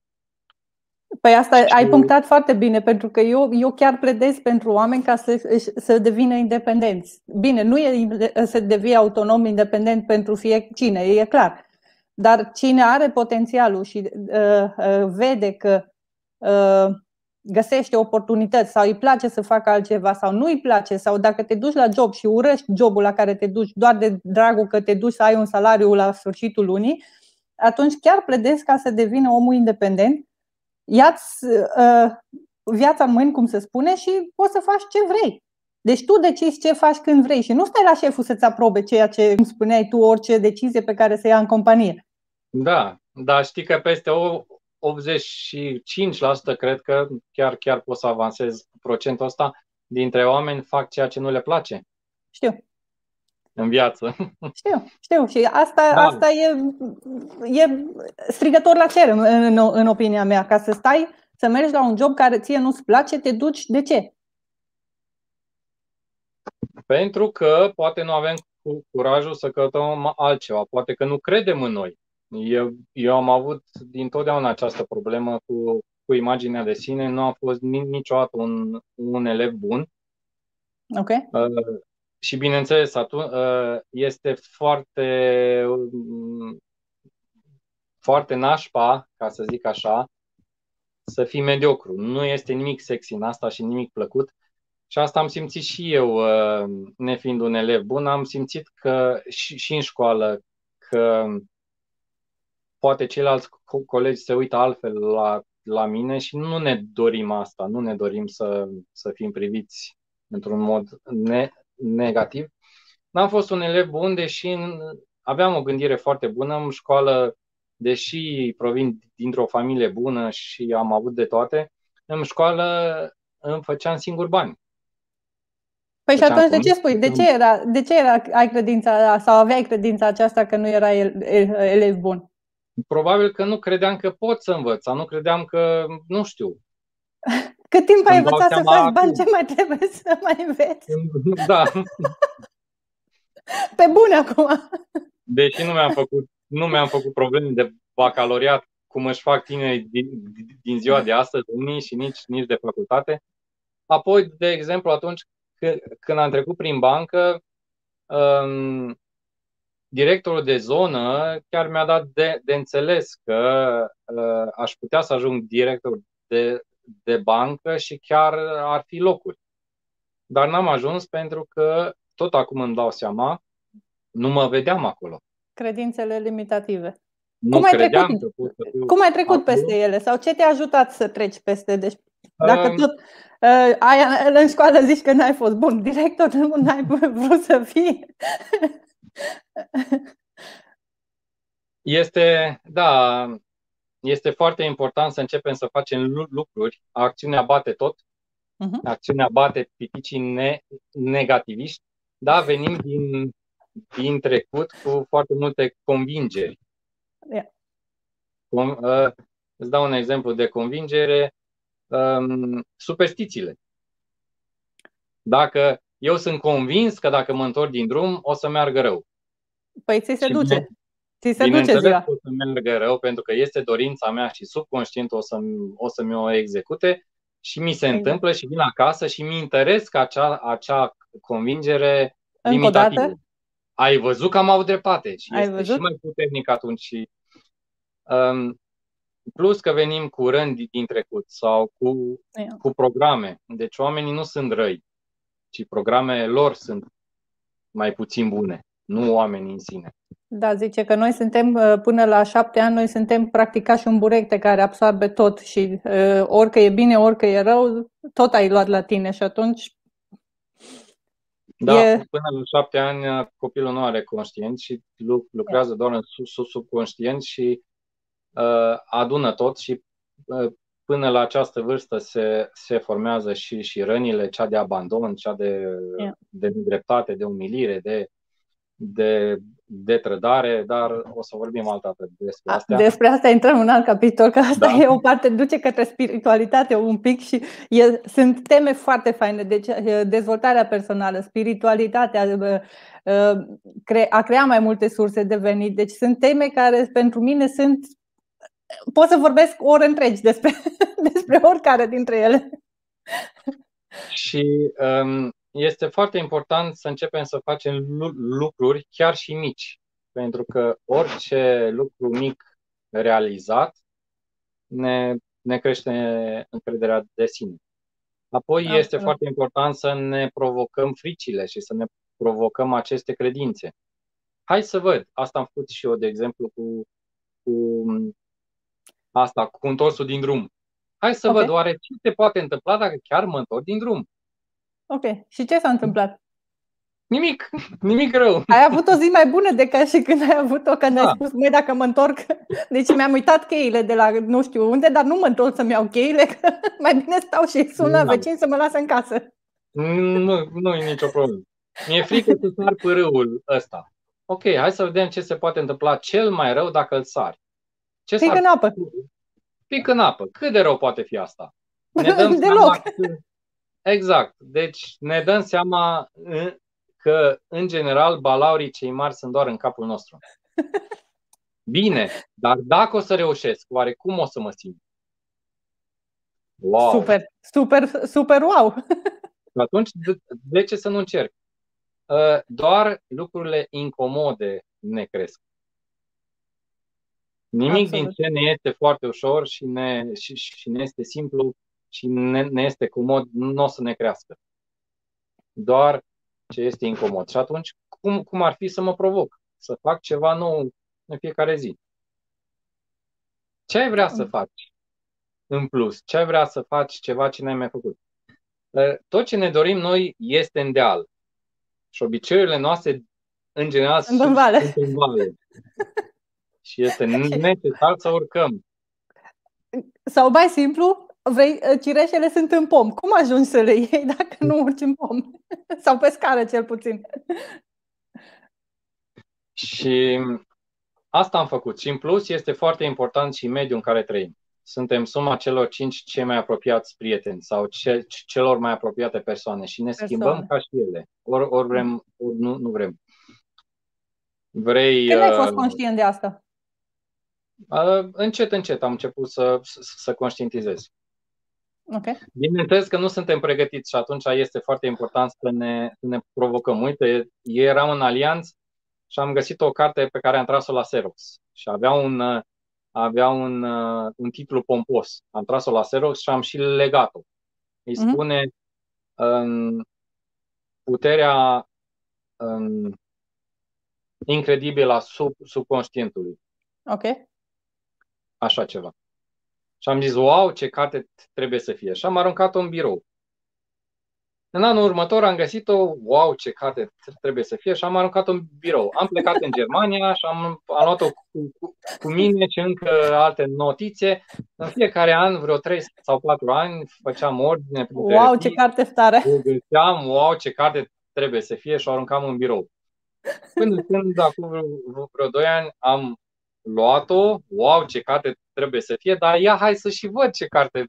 Păi asta și... ai punctat foarte bine, pentru că eu, eu chiar pledez pentru oameni ca să, să devină independenți. Bine, nu e să devii autonom, independent pentru fiecine, e clar. Dar cine are potențialul și uh, uh, vede că uh, găsește oportunități sau îi place să facă altceva sau nu îi place, sau dacă te duci la job și urăști jobul la care te duci doar de dragul că te duci să ai un salariu la sfârșitul lunii, atunci chiar pledez ca să devină omul independent. Ia-ți uh, viața în mâini, cum se spune, și poți să faci ce vrei. Deci tu decizi ce faci când vrei și nu stai la șeful să-ți aprobe ceea ce îmi spuneai tu, orice decizie pe care se ia în companie. Da, dar știi că peste optzeci și cinci la sută cred că chiar, chiar poți să avansezi procentul ăsta dintre oameni fac ceea ce nu le place. Știu. în viață. Știu, știu. Și asta, Da. asta e, e strigător la cer, în, în, în opinia mea. Ca să stai, să mergi la un job care ție nu-ți place, te duci. De ce? Pentru că poate nu avem curajul să căutăm altceva. Poate că nu credem în noi. Eu, eu am avut dintotdeauna această problemă cu, cu imaginea de sine. Nu am fost niciodată un, un elev bun. Ok. Uh, și bineînțeles, atunci, uh, este foarte, um, foarte nașpa, ca să zic așa, să fii mediocru. Nu este nimic sexy în asta și nimic plăcut. Și asta am simțit și eu, nefiind un elev bun, am simțit că și, și în școală că poate ceilalți co- colegi se uită altfel la, la mine și nu ne dorim asta, nu ne dorim să, să fim priviți într-un mod ne, negativ. N-am fost un elev bun, deși în, aveam o gândire foarte bună în școală, deși provin dintr-o familie bună și am avut de toate, în școală îmi făceam singur bani. Păi și atunci de ce spui? De ce era, de ce era, ai credința sau aveai credința aceasta că nu erai elev bun? Probabil că nu credeam că pot să învăț, sau nu credeam că, nu știu. Cât timp ai învățat să faci bani, ce mai trebuie să mai înveți? Da. Pe bune acum. Deși nu mi-am făcut, nu mi-am făcut probleme de bacalaureat, cum își fac tinerii din, din ziua de astăzi, unii și nici, nici de facultate. Apoi, de exemplu, atunci când am trecut prin bancă, um, directorul de zonă chiar mi-a dat de, de înțeles că uh, aș putea să ajung director de, de bancă și chiar ar fi locuri. Dar n-am ajuns pentru că, tot acum îmi dau seama, nu mă vedeam acolo. Credințele limitative. Nu cum ai credeam trecut, că pot să fiu cum ai trecut acolo. peste ele? Sau ce te-a ajutat să treci peste? Deci, dacă Um, tot uh, ai, în școală zici că n-ai fost bun director, nu n-ai vrut să fii. Este, da, este foarte important să începem să facem lucruri. Acțiunea bate tot. Uh-huh. Acțiunea bate piticii ne, negativiști. Da, venim din, din trecut cu foarte multe convingeri. Yeah. Com, uh, îți dau un exemplu de convingere. Um, superstițiile. Dacă eu sunt convins că dacă mă întorc din drum, o să meargă rău. Păi ți se și duce. Bine, ți se duce ziua. o să meargă rău pentru că este dorința mea și subconștient o, să, o să mi-o execute și mi se exact. întâmplă și vin acasă și mi interesc acea, acea convingere Încă limitativă. o dată? Ai văzut că am avut dreptate și Ai este văzut? și mai puternic atunci. Și, um, plus că venim cu rând din trecut sau cu, yeah. cu programe. Deci oamenii nu sunt răi, ci programele lor sunt mai puțin bune, nu oamenii în sine. Da, zice că noi suntem, până la șapte ani, noi suntem practic ca și un burecte care absorbe tot și uh, orică e bine, orică e rău, tot ai luat la tine și atunci... Da, e... până la șapte ani copilul nu are conștient și lucrează doar în subconștient și uh, adună tot și uh, până la această vârstă se, se formează și, și rănile, cea de abandon, cea de, yeah. de nedreptate, de umilire, de, de, de trădare, dar o să vorbim altă dată despre astea. Despre asta intrăm în un alt capitol, că asta da. e o parte, duce către spiritualitate un pic și e, sunt teme foarte faine, deci dezvoltarea personală, spiritualitatea, a crea mai multe surse de venit, deci sunt teme care pentru mine sunt, pot să vorbesc ore întregi despre, despre oricare dintre ele. Și um, este foarte important să începem să facem lucruri chiar și mici, pentru că orice lucru mic realizat ne, ne crește încrederea de sine. Apoi Absolut. este foarte important să ne provocăm fricile și să ne provocăm aceste credințe. Hai să văd, asta am făcut și eu, de exemplu, cu, cu asta, cu întorsul din drum. Hai să okay. văd, oare ce se poate întâmpla dacă chiar mă întorc din drum? Ok. Și ce s-a întâmplat? Nimic. Nimic rău. Ai avut o zi mai bună decât și când ai avut-o, când da. ai spus, măi, dacă mă întorc, deci mi-am uitat cheile de la nu știu unde, dar nu mă întorc să-mi iau cheile, că mai bine stau și sună da. vecini să mă lasă în casă. Nu, nu e nicio problemă. Mi-e frică să sar pârâul ăsta. Ok, hai să vedem ce se poate întâmpla cel mai rău dacă îl sari. Ce Pic s-ar în apă. Pic în apă. Cât de rău poate fi asta? Ne dăm Deloc. seama că... Exact. Deci ne dăm seama că, în general, balaurii cei mari sunt doar în capul nostru. Bine, dar dacă o să reușesc, oare cum o să mă simt? Wow! Super, super, super wow! Și atunci, de, de ce să nu încerc? Doar lucrurile incomode ne cresc. Nimic Absolut. Din ce ne este foarte ușor și ne, și, și ne este simplu și ne, ne este comod, nu o să ne crească. Doar ce este incomod. Și atunci, cum, cum ar fi să mă provoc? Să fac ceva nou în fiecare zi. Ce ai vrea să faci în plus? Ce ai vrea să faci ceva ce n-ai mai făcut? Tot ce ne dorim noi este în deal. Și obiceiurile noastre, în general, sunt în vale. Sunt în vale. Și este necesar să urcăm. Sau mai simplu, vrei, cireșele sunt în pom. Cum ajungi să le iei dacă nu urci în pom? Sau pe scară, cel puțin. Și asta am făcut. Și în plus este foarte important și mediul în care trăim. Suntem suma celor cinci cei mai apropiați prieteni sau ce, celor mai apropiate persoane și ne persoane. Schimbăm ca și ele. Ori, ori vrem, ori nu, nu vrem. Vrei... Când ai fost conștient de asta? Uh, încet, încet am început să, să, să conștientizez. Okay. Bineînțeles că nu suntem pregătiți și atunci este foarte important să ne, să ne provocăm. Uite, eram în Allianz și am găsit o carte pe care am tras-o la Xerox și avea un, avea un, un titlu pompos. Am tras-o la Xerox și am și legat-o. Îi spune um, puterea um, incredibilă a sub, subconștientului. Ok. Așa ceva. Și am zis, wow, ce carte trebuie să fie. Și am aruncat-o în birou. În anul următor am găsit-o, wow, ce carte trebuie să fie, și am aruncat-o în birou. Am plecat în Germania și am, am luat-o cu, cu, cu mine și încă alte notițe. În fiecare an, vreo trei sau patru ani, făceam ordine. Wow, ce carte tare! O găseam, wow, ce carte trebuie să fie, și o aruncam în birou. Până când, acum vreo, vreo doi ani, am luat-o, wow, ce carte trebuie să fie, dar ia hai să și văd ce carte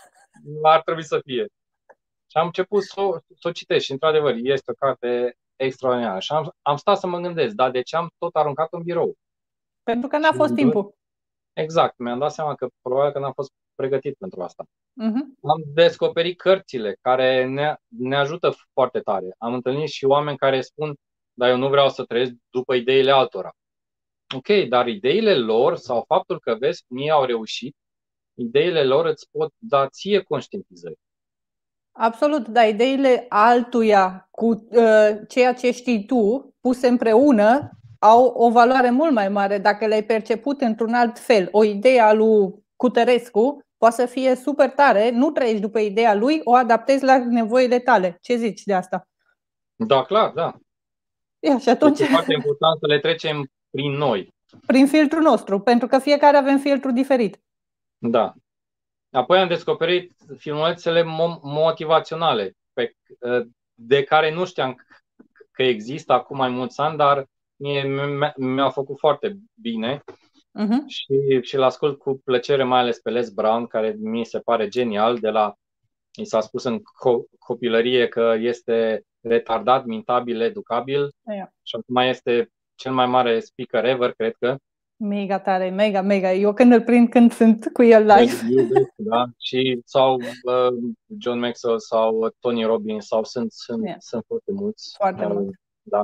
ar trebui să fie. Și am început să o, să o citesc și, într-adevăr, este o carte extraordinară. Și am, am stat să mă gândesc, dar de ce am tot aruncat în birou? Pentru că n-a fost și timpul. Exact, mi-am dat seama că probabil că n-am fost pregătit pentru asta. Uh-huh. Am descoperit cărțile care ne, ne ajută foarte tare. Am întâlnit și oameni care spun, dar eu nu vreau să trăiesc după ideile altora. Ok, dar ideile lor sau faptul că vezi cum ei au reușit, ideile lor îți pot da ție conștientizări. Absolut, dar ideile altuia cu uh, ceea ce știi tu, puse împreună, au o valoare mult mai mare dacă le-ai perceput într-un alt fel. O idee a lui Cutărescu poate să fie super tare, nu trăiești după ideea lui, o adaptezi la nevoile tale. Ce zici de asta? Da, clar, da. Ia, și atunci... Este foarte important să le trecem prin noi. Prin filtrul nostru, pentru că fiecare avem filtru diferit. Da. Apoi am descoperit filmulețele motivaționale, pe, de care nu știam că există acum mai mulți ani, dar mie, mi-a făcut foarte bine. Uh-huh. Și, și l-ascult cu plăcere, mai ales pe Les Brown, care mi se pare genial. De la, i s-a spus în co- copilărie că este retardat, mintabil, educabil. Yeah. Și acum este cel mai mare speaker ever, cred că. Mega tare, mega, mega. Eu când îl prind, când sunt cu el live. Da? Și, sau uh, John Maxwell sau Tony Robbins, sau sunt, sunt, yeah. sunt foarte mulți. Foarte uh, mult. Da.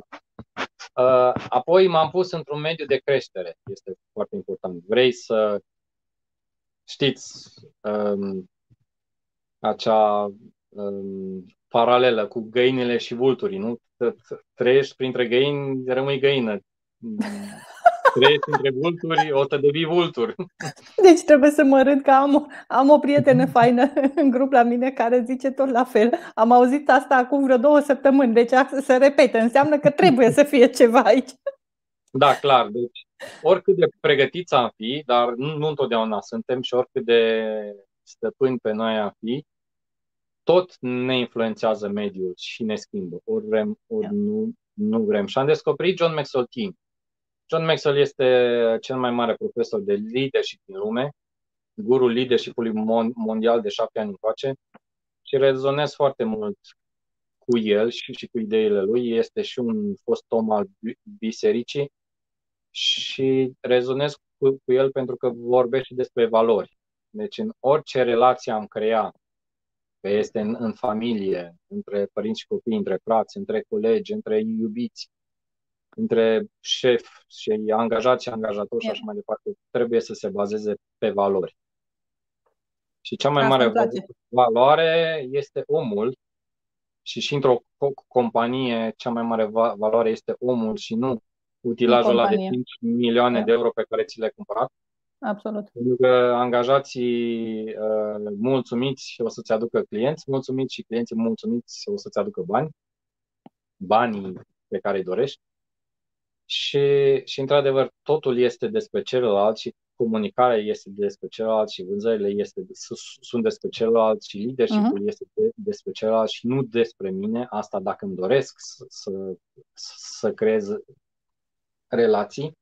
Uh, apoi m-am pus într-un mediu de creștere. Este foarte important. Vrei să știți um, acea um, paralelă cu găinile și vulturii, nu? Trăiești printre găini, rămâi găină. Trăiești între vulturi, o să devii vultur. Deci trebuie să mă râd că am, am o prietenă faină în grup la mine care zice tot la fel. Am auzit asta acum vreo două săptămâni, deci se repete. Înseamnă că trebuie să fie ceva aici. Da, clar. Deci, oricât de pregătiți am fi, dar nu, nu întotdeauna suntem, și oricât de stăpâni pe noi am fi, tot ne influențează mediul și ne schimbă, ori vrem, ori Yeah. nu, nu vrem. Și am descoperit John Maxwell Team. John Maxwell este cel mai mare profesor de leadership din lume, gurul leadership-ului mondial de șapte ani încoace și rezonez foarte mult cu el și, și cu ideile lui. Este și un fost om al bisericii și rezonez cu, cu el pentru că vorbește despre valori. Deci în orice relație am creat, că este în, în familie, între părinți și copii, între frați, între colegi, între iubiți, între șef și angajați și angajatori și așa mai departe, trebuie să se bazeze pe valori. Și cea mai Asta mare îmi place. valoare este omul și și într-o companie cea mai mare valoare este omul și nu utilajul ăla de cinci milioane yeah. de euro pe care ți le-ai cumpărat. Absolut. Pentru că angajații uh, mulțumiți o să-ți aducă clienți, mulțumiți și clienții mulțumiți o să-ți aducă bani, banii pe care îi dorești. Și, și într-adevăr, totul este despre celălalt și comunicarea este despre celălalt și vânzările este, sunt despre celălalt și leadership-ul uh-huh. este de, despre celălalt și nu despre mine. Asta dacă îmi doresc să, să, să creez relații.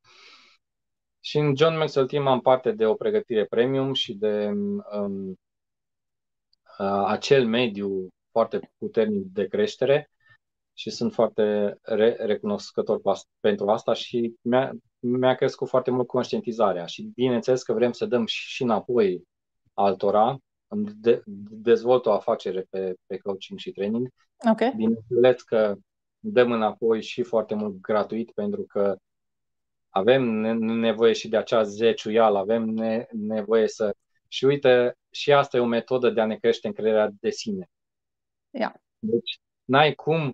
Și în John Maxwell Team am parte de o pregătire premium și de um, uh, acel mediu foarte puternic de creștere și sunt foarte re- recunoscător pentru asta și mi-a, mi-a crescut foarte mult conștientizarea și bineînțeles că vrem să dăm și înapoi altora. Îmi de- dezvolt o afacere pe, pe coaching și training. Okay. Bineînțeles că dăm înapoi și foarte mult gratuit pentru că avem nevoie și de acea zeciuială, avem ne- nevoie să... Și uite, și asta e o metodă de a ne crește încrederea de sine. Yeah. Deci, n-ai cum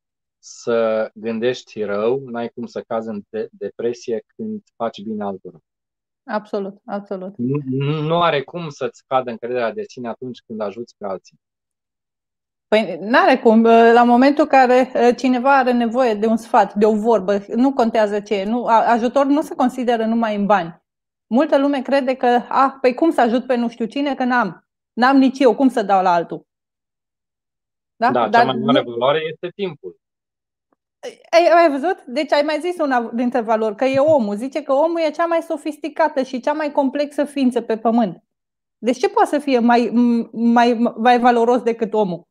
să gândești rău, n-ai cum să cazi în de- depresie când faci bine altora. Absolut, absolut. Nu, nu are cum să-ți cadă încrederea de sine atunci când ajuți pe alții. Păi n-are cum. La momentul în care cineva are nevoie de un sfat, de o vorbă, nu contează ce e, nu, ajutor nu se consideră numai în bani. Multă lume crede că, ah, păi cum să ajut pe nu știu cine, că n-am. N-am nici eu, cum să dau la altul? Da, da Dar cea mai mare nu... valoare este timpul. Ai, ai văzut? Deci ai mai zis una dintre valori, că e omul. Zice că omul e cea mai sofisticată și cea mai complexă ființă pe pământ. Deci ce poate să fie mai, mai, mai valoros decât omul?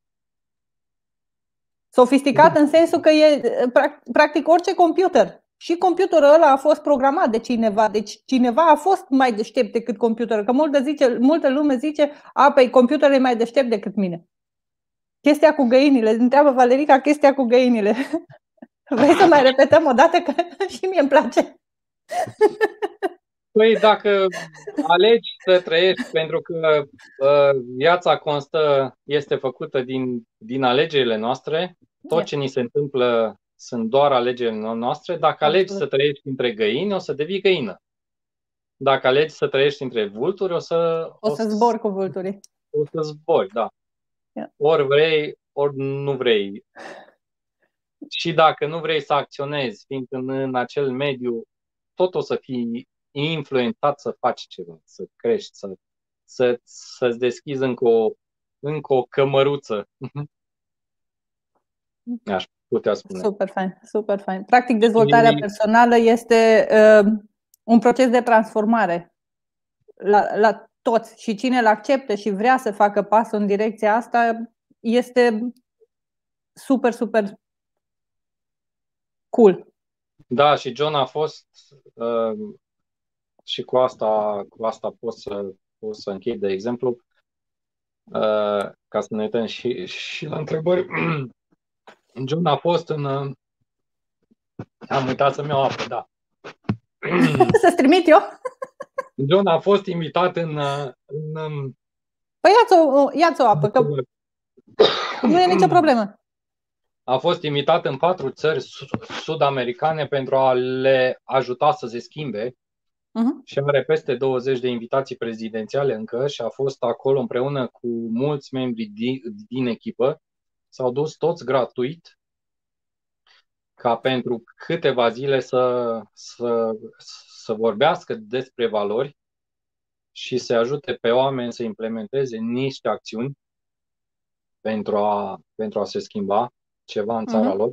Sofisticat în sensul că e practic orice computer. Și computerul ăla a fost programat de cineva. Deci cineva a fost mai deștept decât computerul. Că multă, zice, multă lume zice, a, păi computerul e mai deștept decât mine. Chestia cu găinile. Întreabă Valerica chestia cu găinile. Vrei să mai repetăm o dată? Că și mie îmi place. Păi dacă alegi să trăiești pentru că uh, viața constă, este făcută din, din alegerile noastre, tot yeah. ce ni se întâmplă sunt doar alegerile noastre. Dacă alegi Absolut. să trăiești între găini, o să devii găină. Dacă alegi să trăiești între vulturi, o să... O să zbori cu vulturii. O să zbori, da. Yeah. Ori vrei, ori nu vrei. Și dacă nu vrei să acționezi, fiindcă în, în acel mediu, tot o să fii influențat să faci ceva, să crești, să, să, să-ți deschizi încă o, încă o cămăruță. Aș putea spune. Super fain, super fain. Practic, dezvoltarea personală este uh, un proces de transformare la, la toți și cine îl acceptă și vrea să facă pasul în direcția asta este super, super cool. Da, și John a fost uh, și cu asta, cu asta pot să, pot să închei, de exemplu, uh, ca să ne uităm și, și la întrebări. John a fost în... Uh, am uitat să-mi iau apă, da. Să-ți trimit eu? John a fost invitat în... în păi ia-ți o, ia-ți o apă, că nu e nicio problemă. A fost invitat în patru țări sud-americane pentru a le ajuta să se schimbe uh-huh. și are peste douăzeci de invitații prezidențiale încă și a fost acolo împreună cu mulți membri din, din echipă. S-au dus toți gratuit ca pentru câteva zile să, să, să vorbească despre valori și să ajute pe oameni să implementeze niște acțiuni pentru a, pentru a se schimba ceva în țara Mhm. lor.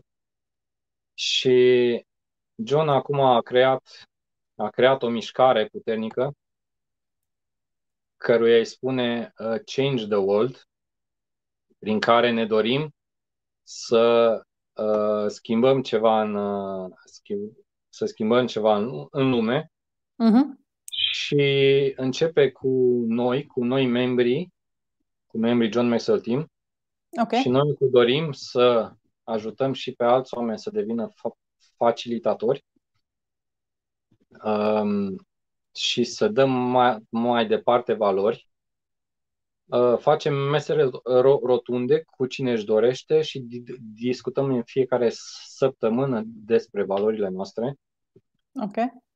Și John acum a creat, a creat o mișcare puternică căruia îi spune uh, Change the World, prin care ne dorim să uh, schimbăm ceva în, uh, schimb, să schimbăm ceva în, în lume. Mhm. Și începe cu noi, cu noi membrii, cu membrii John Maxwell Team. Ok. Și noi cu dorim să ajutăm și pe alți oameni să devină fa- facilitatori um, și să dăm mai, mai departe valori. Uh, facem mesele ro- rotunde cu cine își dorește și di- discutăm în fiecare săptămână despre valorile noastre. Ok.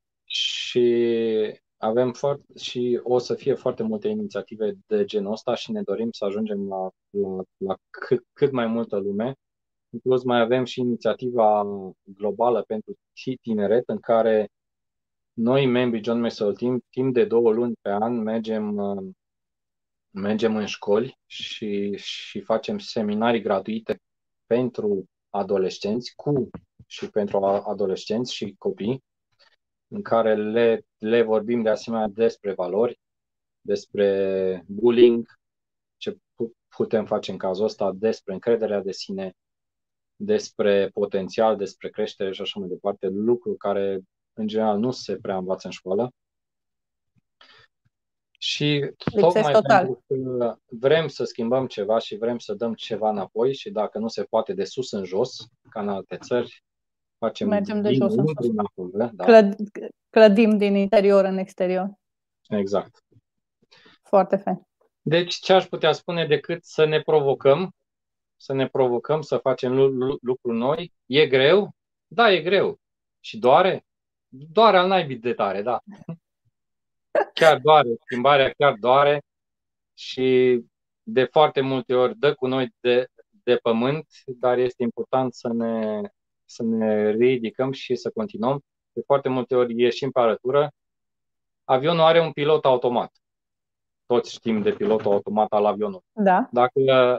Și avem foarte, și o să fie foarte multe inițiative de genul ăsta și ne dorim să ajungem la, la, la cât, cât mai multă lume. În plus, mai avem și inițiativa globală pentru tineret, în care noi, membrii John Maxwell Team, timp de două luni pe an, mergem, mergem în școli și, și facem seminarii gratuite pentru adolescenți, cu și pentru adolescenți și copii, în care le, le vorbim de asemenea despre valori, despre bullying, ce putem face în cazul ăsta, despre încrederea de sine, despre potențial, despre creștere și așa mai departe, lucruri care în general nu se prea învață în școală. Și Lipsesc tocmai total. pentru că vrem să schimbăm ceva și vrem să dăm ceva înapoi și dacă nu se poate de sus în jos, ca în alte țări, facem Mergem de din jos în înăuntru sus. în afară. Da? Clăd, clădim din interior în exterior. Exact. Foarte fain. Deci ce aș putea spune decât să ne provocăm, să ne provocăm să facem lucruri noi. E greu? Da, e greu. Și doare? Doare al naibii de tare, da. Chiar doare, schimbarea chiar doare și de foarte multe ori dă cu noi de, de pământ, dar este important să ne, să ne ridicăm și să continuăm. De foarte multe ori ieșim pe arătură. Avionul are un pilot automat. Toți știm de pilotul automat al avionului. Da. Dacă,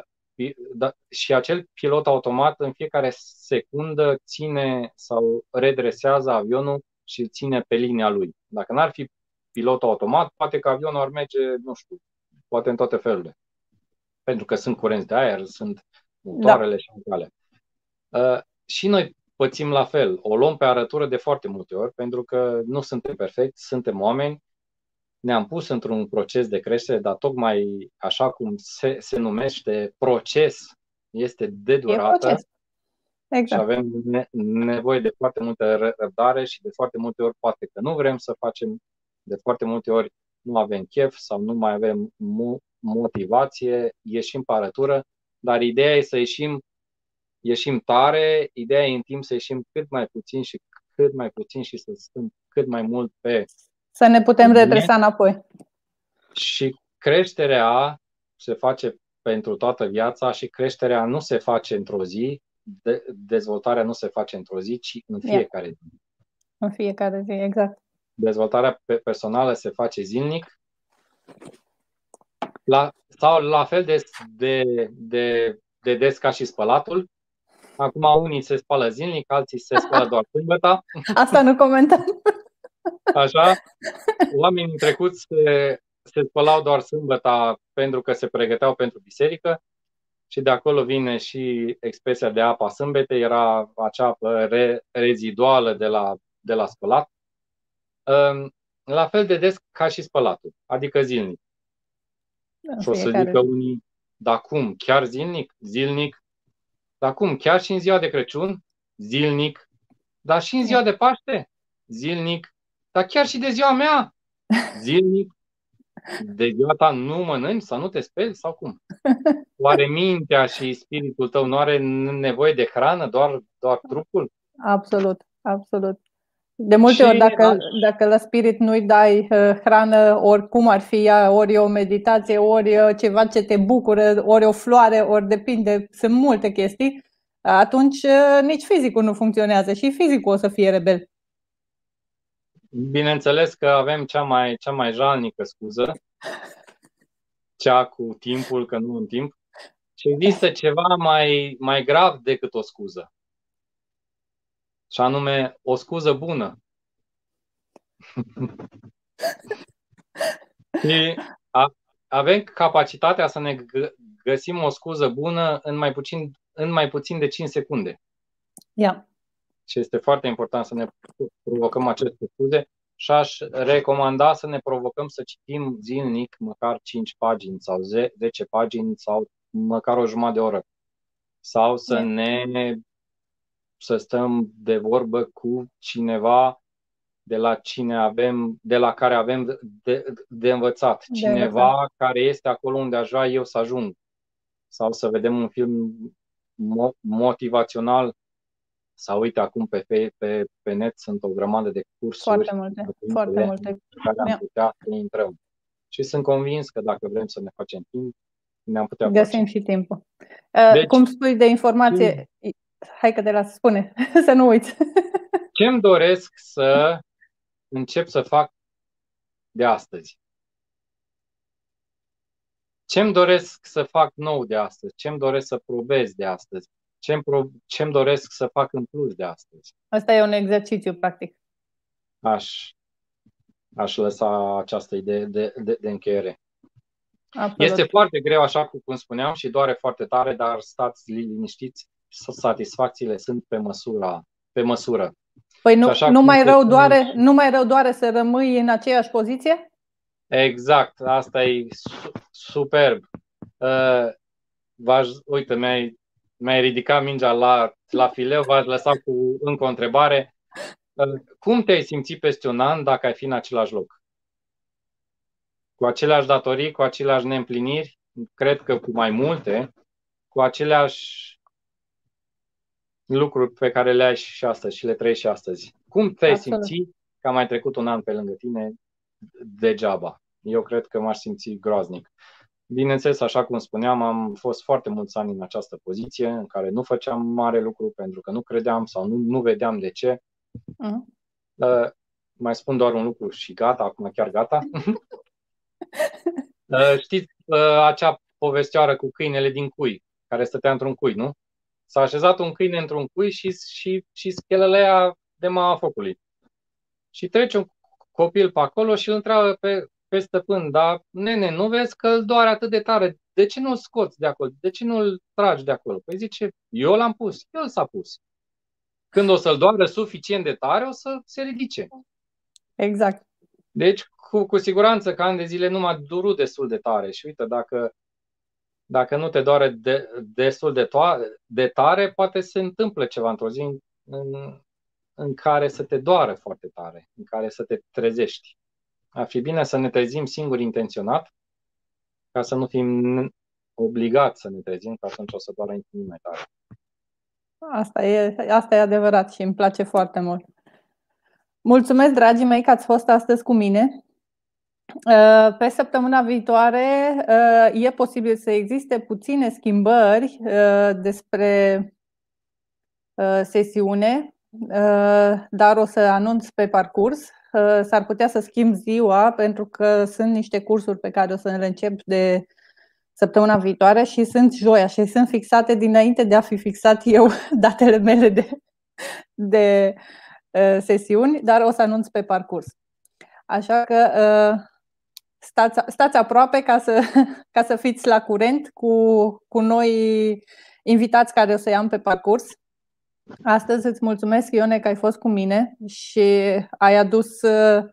da, și acel pilot automat în fiecare secundă ține sau redresează avionul și îl ține pe linia lui. Dacă n-ar fi pilot automat, poate că avionul ar merge, nu știu, poate în toate felurile. Pentru că sunt curenți de aer, sunt motoarele Da. și altele. Uh, și noi pățim la fel. O luăm pe arătură de foarte multe ori, pentru că nu suntem perfecti, suntem oameni, ne-am pus într-un proces de creștere, dar tocmai așa cum se, se numește proces, este de E durată proces. Exact. și avem ne- nevoie de foarte multă răbdare și de foarte multe ori poate că nu vrem să facem, de foarte multe ori nu avem chef sau nu mai avem mo- motivație, ieșim pe arătură, dar ideea e să ieșim, ieșim tare, ideea e în timp să ieșim cât mai puțin și cât mai puțin și să stăm cât mai mult pe Să ne putem linie. redresa înapoi. Și creșterea se face pentru toată viața și creșterea nu se face într-o zi, de, dezvoltarea nu se face într-o zi, ci în fiecare zi. În fiecare zi, exact. Dezvoltarea personală se face zilnic, la, sau la fel de, de, de, de des ca și spălatul. Acum unii se spală zilnic, alții se spală doar sâmbătă. Asta nu comentăm. Așa, oamenii trecuți se, se spălau doar sâmbătă pentru că se pregăteau pentru biserică. Și de acolo vine și expresia de apa sâmbete, era acea apă re, reziduală de la, de la spălat. La fel de des ca și spălatul, adică zilnic. În Și o să fiecare zică zi. unii, dar cum, chiar zilnic? Zilnic. Dar cum, chiar și în ziua de Crăciun? Zilnic. Dar și în ziua de Paște? Zilnic. Dar chiar și de ziua mea? Zilnic. De ziua ta nu mănânci sau nu te speli sau cum? Oare mintea și spiritul tău nu are nevoie de hrană, doar, doar trupul? Absolut, absolut. De multe Și ori, dacă, aș, dacă la spirit nu-i dai uh, hrană, oricum ar fi ea, ori e o meditație, ori e ceva ce te bucură, ori o floare, ori depinde, sunt multe chestii, atunci uh, nici fizicul nu funcționează și fizicul o să fie rebel. bineînțeles că avem cea mai, cea mai jalnică scuză, cea cu timpul, că nu în timp. Și există ceva mai, mai grav decât o scuză. Și anume, o scuză bună. Și a, avem capacitatea să ne găsim o scuză bună în mai puțin, în mai puțin de cinci secunde. Yeah. Și este foarte important să ne provocăm aceste scuze și aș recomanda să ne provocăm să citim zilnic măcar cinci pagini sau zece pagini sau măcar o jumătate de oră. Sau să Yeah. ne să stăm de vorbă cu cineva de la cine avem, de la care avem de, de învățat. De Cineva învățat. care este acolo unde aș vrea eu să ajung. Sau să vedem un film motivațional. Sau uite, acum pe, pe, pe net sunt o grămadă de cursuri foarte multe, foarte multe. în care am putea să intrăm. Și sunt convins că dacă vrem să ne facem timp, ne-am putea Găsim face. și timpul. Uh, deci, cum spui de informație, hai că te las, spune, să nu uiți. Ce-mi doresc să încep să fac de astăzi? Ce-mi doresc să fac nou de astăzi? Ce-mi doresc să probez de astăzi? Ce-mi, pro- ce-mi doresc să fac în plus de astăzi? Asta e un exercițiu, practic. Aș, aș lăsa această idee de, de, de încheiere. Absolut. Este foarte greu, așa cum spuneam, și doare foarte tare, dar stați liniștiți, satisfacțiile sunt pe măsura, pe măsură. Păi nu, nu, mai rău doare, nu mai rău doare să rămâi în aceeași poziție? Exact, asta e superb. Uh, v-aș, uite, mi-ai, mi-ai ridicat mingea la, la fileu, v-aș lăsa cu încă o întrebare. Uh, cum te-ai simțit peste un an dacă ai fi în același loc? Cu aceleași datorii, cu aceleași neîmpliniri, cred că cu mai multe, cu aceleași lucruri pe care le ai și astăzi și le trăiești și astăzi. Cum te-ai simți că a mai trecut un an pe lângă tine degeaba? Eu cred că m-aș simți groaznic. Bineînțeles, așa cum spuneam, am fost foarte mulți ani în această poziție în care nu făceam mare lucru pentru că nu credeam sau nu, nu vedeam de ce. Uh-huh. Uh, mai spun doar un lucru și gata, acum chiar gata. uh, știți uh, acea povestioară cu câinele din cui, care stătea într-un cui, nu? S-a așezat un câine într-un cui și, și, și schelelea de mama focului. Și trece un copil pe acolo și îl întreabă pe, pe stăpân, dar nene, nu vezi că îl doare atât de tare? De ce nu-l scoți de acolo? De ce nu-l tragi de acolo? Păi zice, eu l-am pus, el s-a pus. Când o să-l doară suficient de tare, o să se ridice. Exact. Deci, cu, cu siguranță că ani de zile nu m-a durut destul de tare. Și uite, dacă Dacă nu te doare de, destul de, to- de tare, poate se întâmplă ceva într-o zi în, în, în care să te doară foarte tare, în care să te trezești. Ar fi bine să ne trezim singuri intenționat, ca să nu fim obligați să ne trezim, că atunci o să doară infinit mai tare. Asta e, asta e adevărat și îmi place foarte mult. Mulțumesc, dragii mei, că ați fost astăzi cu mine. Pe săptămâna viitoare e posibil să existe puține schimbări despre sesiune, dar o să anunț pe parcurs. S-ar putea să schimb ziua pentru că sunt niște cursuri pe care o să le încep de săptămâna viitoare și sunt joia și sunt fixate dinainte de a fi fixat eu datele mele de, de sesiuni, dar o să anunț pe parcurs. Așa că Stați, stați aproape ca să, ca să fiți la curent cu, cu noi invitați care o să i-am pe parcurs. Astăzi îți mulțumesc, Ione, că ai fost cu mine și ai adus uh,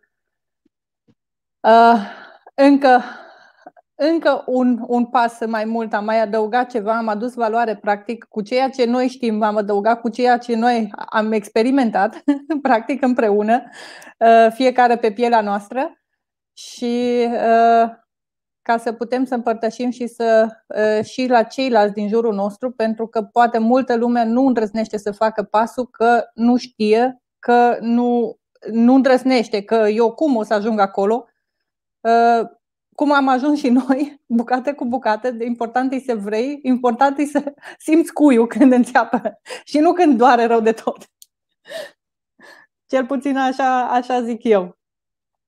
uh, încă, încă un, un pas mai mult. Am mai adăugat ceva, am adus valoare practic cu ceea ce noi știm, am adăugat cu ceea ce noi am experimentat practic împreună, uh, fiecare pe pielea noastră. Și uh, ca să putem să împărtășim și, să, uh, și la ceilalți din jurul nostru, pentru că poate multă lume nu îndrăznește să facă pasul, că nu știe, că nu, nu îndrăznește, că eu cum o să ajung acolo, uh, cum am ajuns și noi, bucată cu bucată. De important e să vrei, important e să simți cuiul când înțeapă și nu când doare rău de tot. Cel puțin așa, așa zic eu.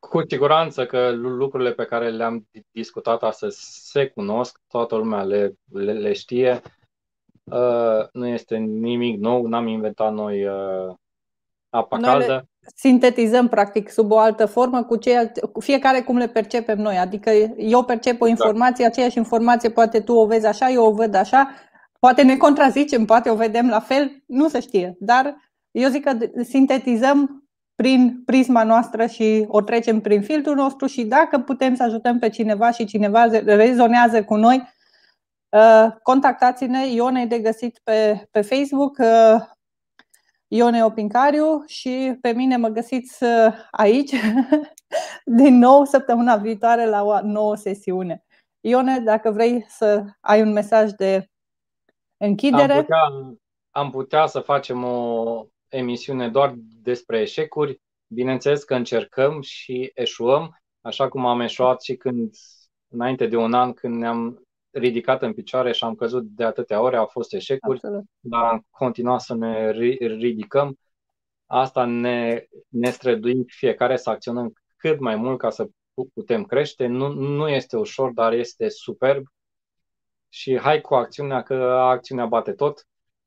Cu siguranță că lucrurile pe care le-am discutat astăzi se cunosc, toată lumea le, le, le știe. Uh, nu este nimic nou, n-am inventat noi uh, apa Noi le caldă. sintetizăm practic sub o altă formă cu, ceea, cu fiecare cum le percepem noi. Adică eu percep o informație, aceeași informație, poate tu o vezi așa, eu o văd așa, poate ne contrazicem, poate o vedem la fel, nu se știe. Dar eu zic că sintetizăm prin prisma noastră și o trecem prin filtrul nostru și dacă putem să ajutăm pe cineva și cineva rezonează cu noi, contactați-ne. Ione e de găsit pe, pe Facebook, Ione Opincariu, și pe mine mă găsiți aici din nou săptămâna viitoare la o nouă sesiune. Ione, dacă vrei să ai un mesaj de închidere. Am putea, am putea să facem o emisiune doar despre eșecuri. Bineînțeles că încercăm și eșuăm, așa cum am eșuat și când, înainte de un an, când ne-am ridicat în picioare și am căzut de atâtea ore, au fost eșecuri. Absolut. Dar am continuat să ne ridicăm. Asta ne, ne străduim fiecare să acționăm cât mai mult ca să putem crește. Nu, nu este ușor, dar este superb. Și hai cu acțiunea, că acțiunea bate tot.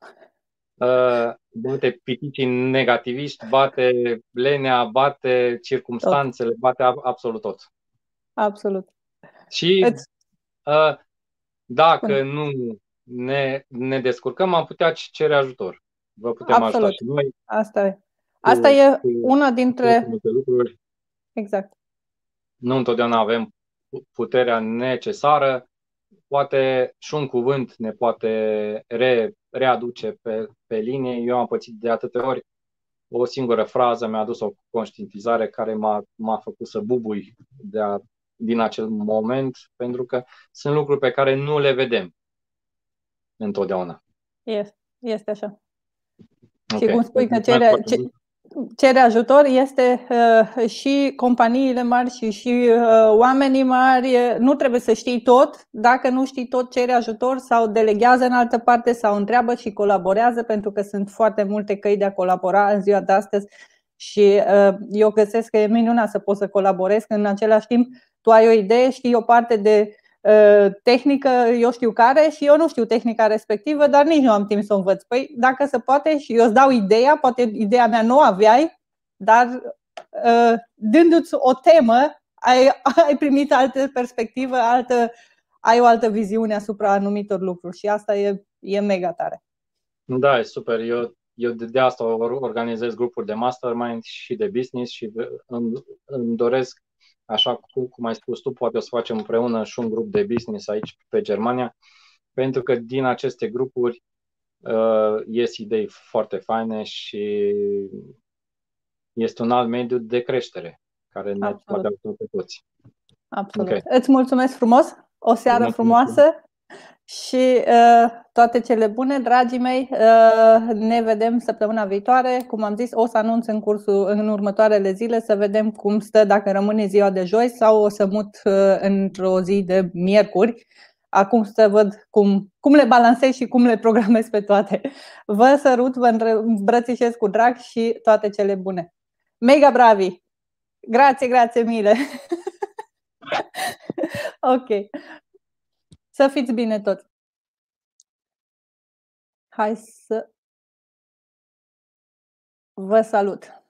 Bate piticii negativiști, bate lenea, bate circumstanțele, tot. Bate absolut tot. Absolut. Și Îți... dacă Spune. nu ne, ne descurcăm, am putea cere ajutor. Vă putem absolut. Ajuta și noi. Asta e. Asta cu, e una dintre... lucruri. Exact. Nu întotdeauna avem puterea necesară. Poate și un cuvânt ne poate re, readuce pe, pe linie. Eu am pățit de atâtea ori. O singură frază mi-a adus o conștientizare care m-a, m-a făcut să bubui de a, din acel moment, pentru că sunt lucruri pe care nu le vedem întotdeauna. Este, este așa. Okay. Și cum spui că cere, ce, cere ajutor, este uh, și companiile mari și, și uh, oamenii mari. Nu trebuie să știi tot. Dacă nu știi tot, cere ajutor sau delegează în altă parte sau întreabă și colaborează, pentru că sunt foarte multe căi de a colabora în ziua de astăzi și uh, eu găsesc că e minunat să poți să colaborezi, că în același timp tu ai o idee, știi o parte de tehnică, eu știu care, și eu nu știu tehnica respectivă, dar nici nu am timp să o învăț. Păi dacă se poate și eu îți dau ideea, poate ideea mea nu aveai, dar dându-ți o temă, ai, ai primit altă perspectivă, altă, ai o altă viziune asupra anumitor lucruri și asta e, e mega tare. Da, e super. Eu, eu de, de asta organizez grupuri de mastermind și de business și îmi, îmi doresc, așa cum ai spus tu, poate o să facem împreună și un grup de business aici pe Germania, pentru că din aceste grupuri uh, ies idei foarte faine și este un alt mediu de creștere care ne poate ajuta pe toți. Absolut. Okay. Îți mulțumesc frumos, o seară frumoasă și uh, toate cele bune, dragii mei. Uh, ne vedem săptămâna viitoare. Cum am zis, o să anunț în cursul, în următoarele zile, să vedem cum stă, dacă rămâne ziua de joi sau o să mut uh, într-o zi de miercuri. Acum să văd cum, cum le balansez și cum le programez pe toate. Vă sărut, vă îmbrățișez cu drag și toate cele bune. Mega bravi! Grație, grație mille! Ok. Să fiți bine toți! Hai să vă salut!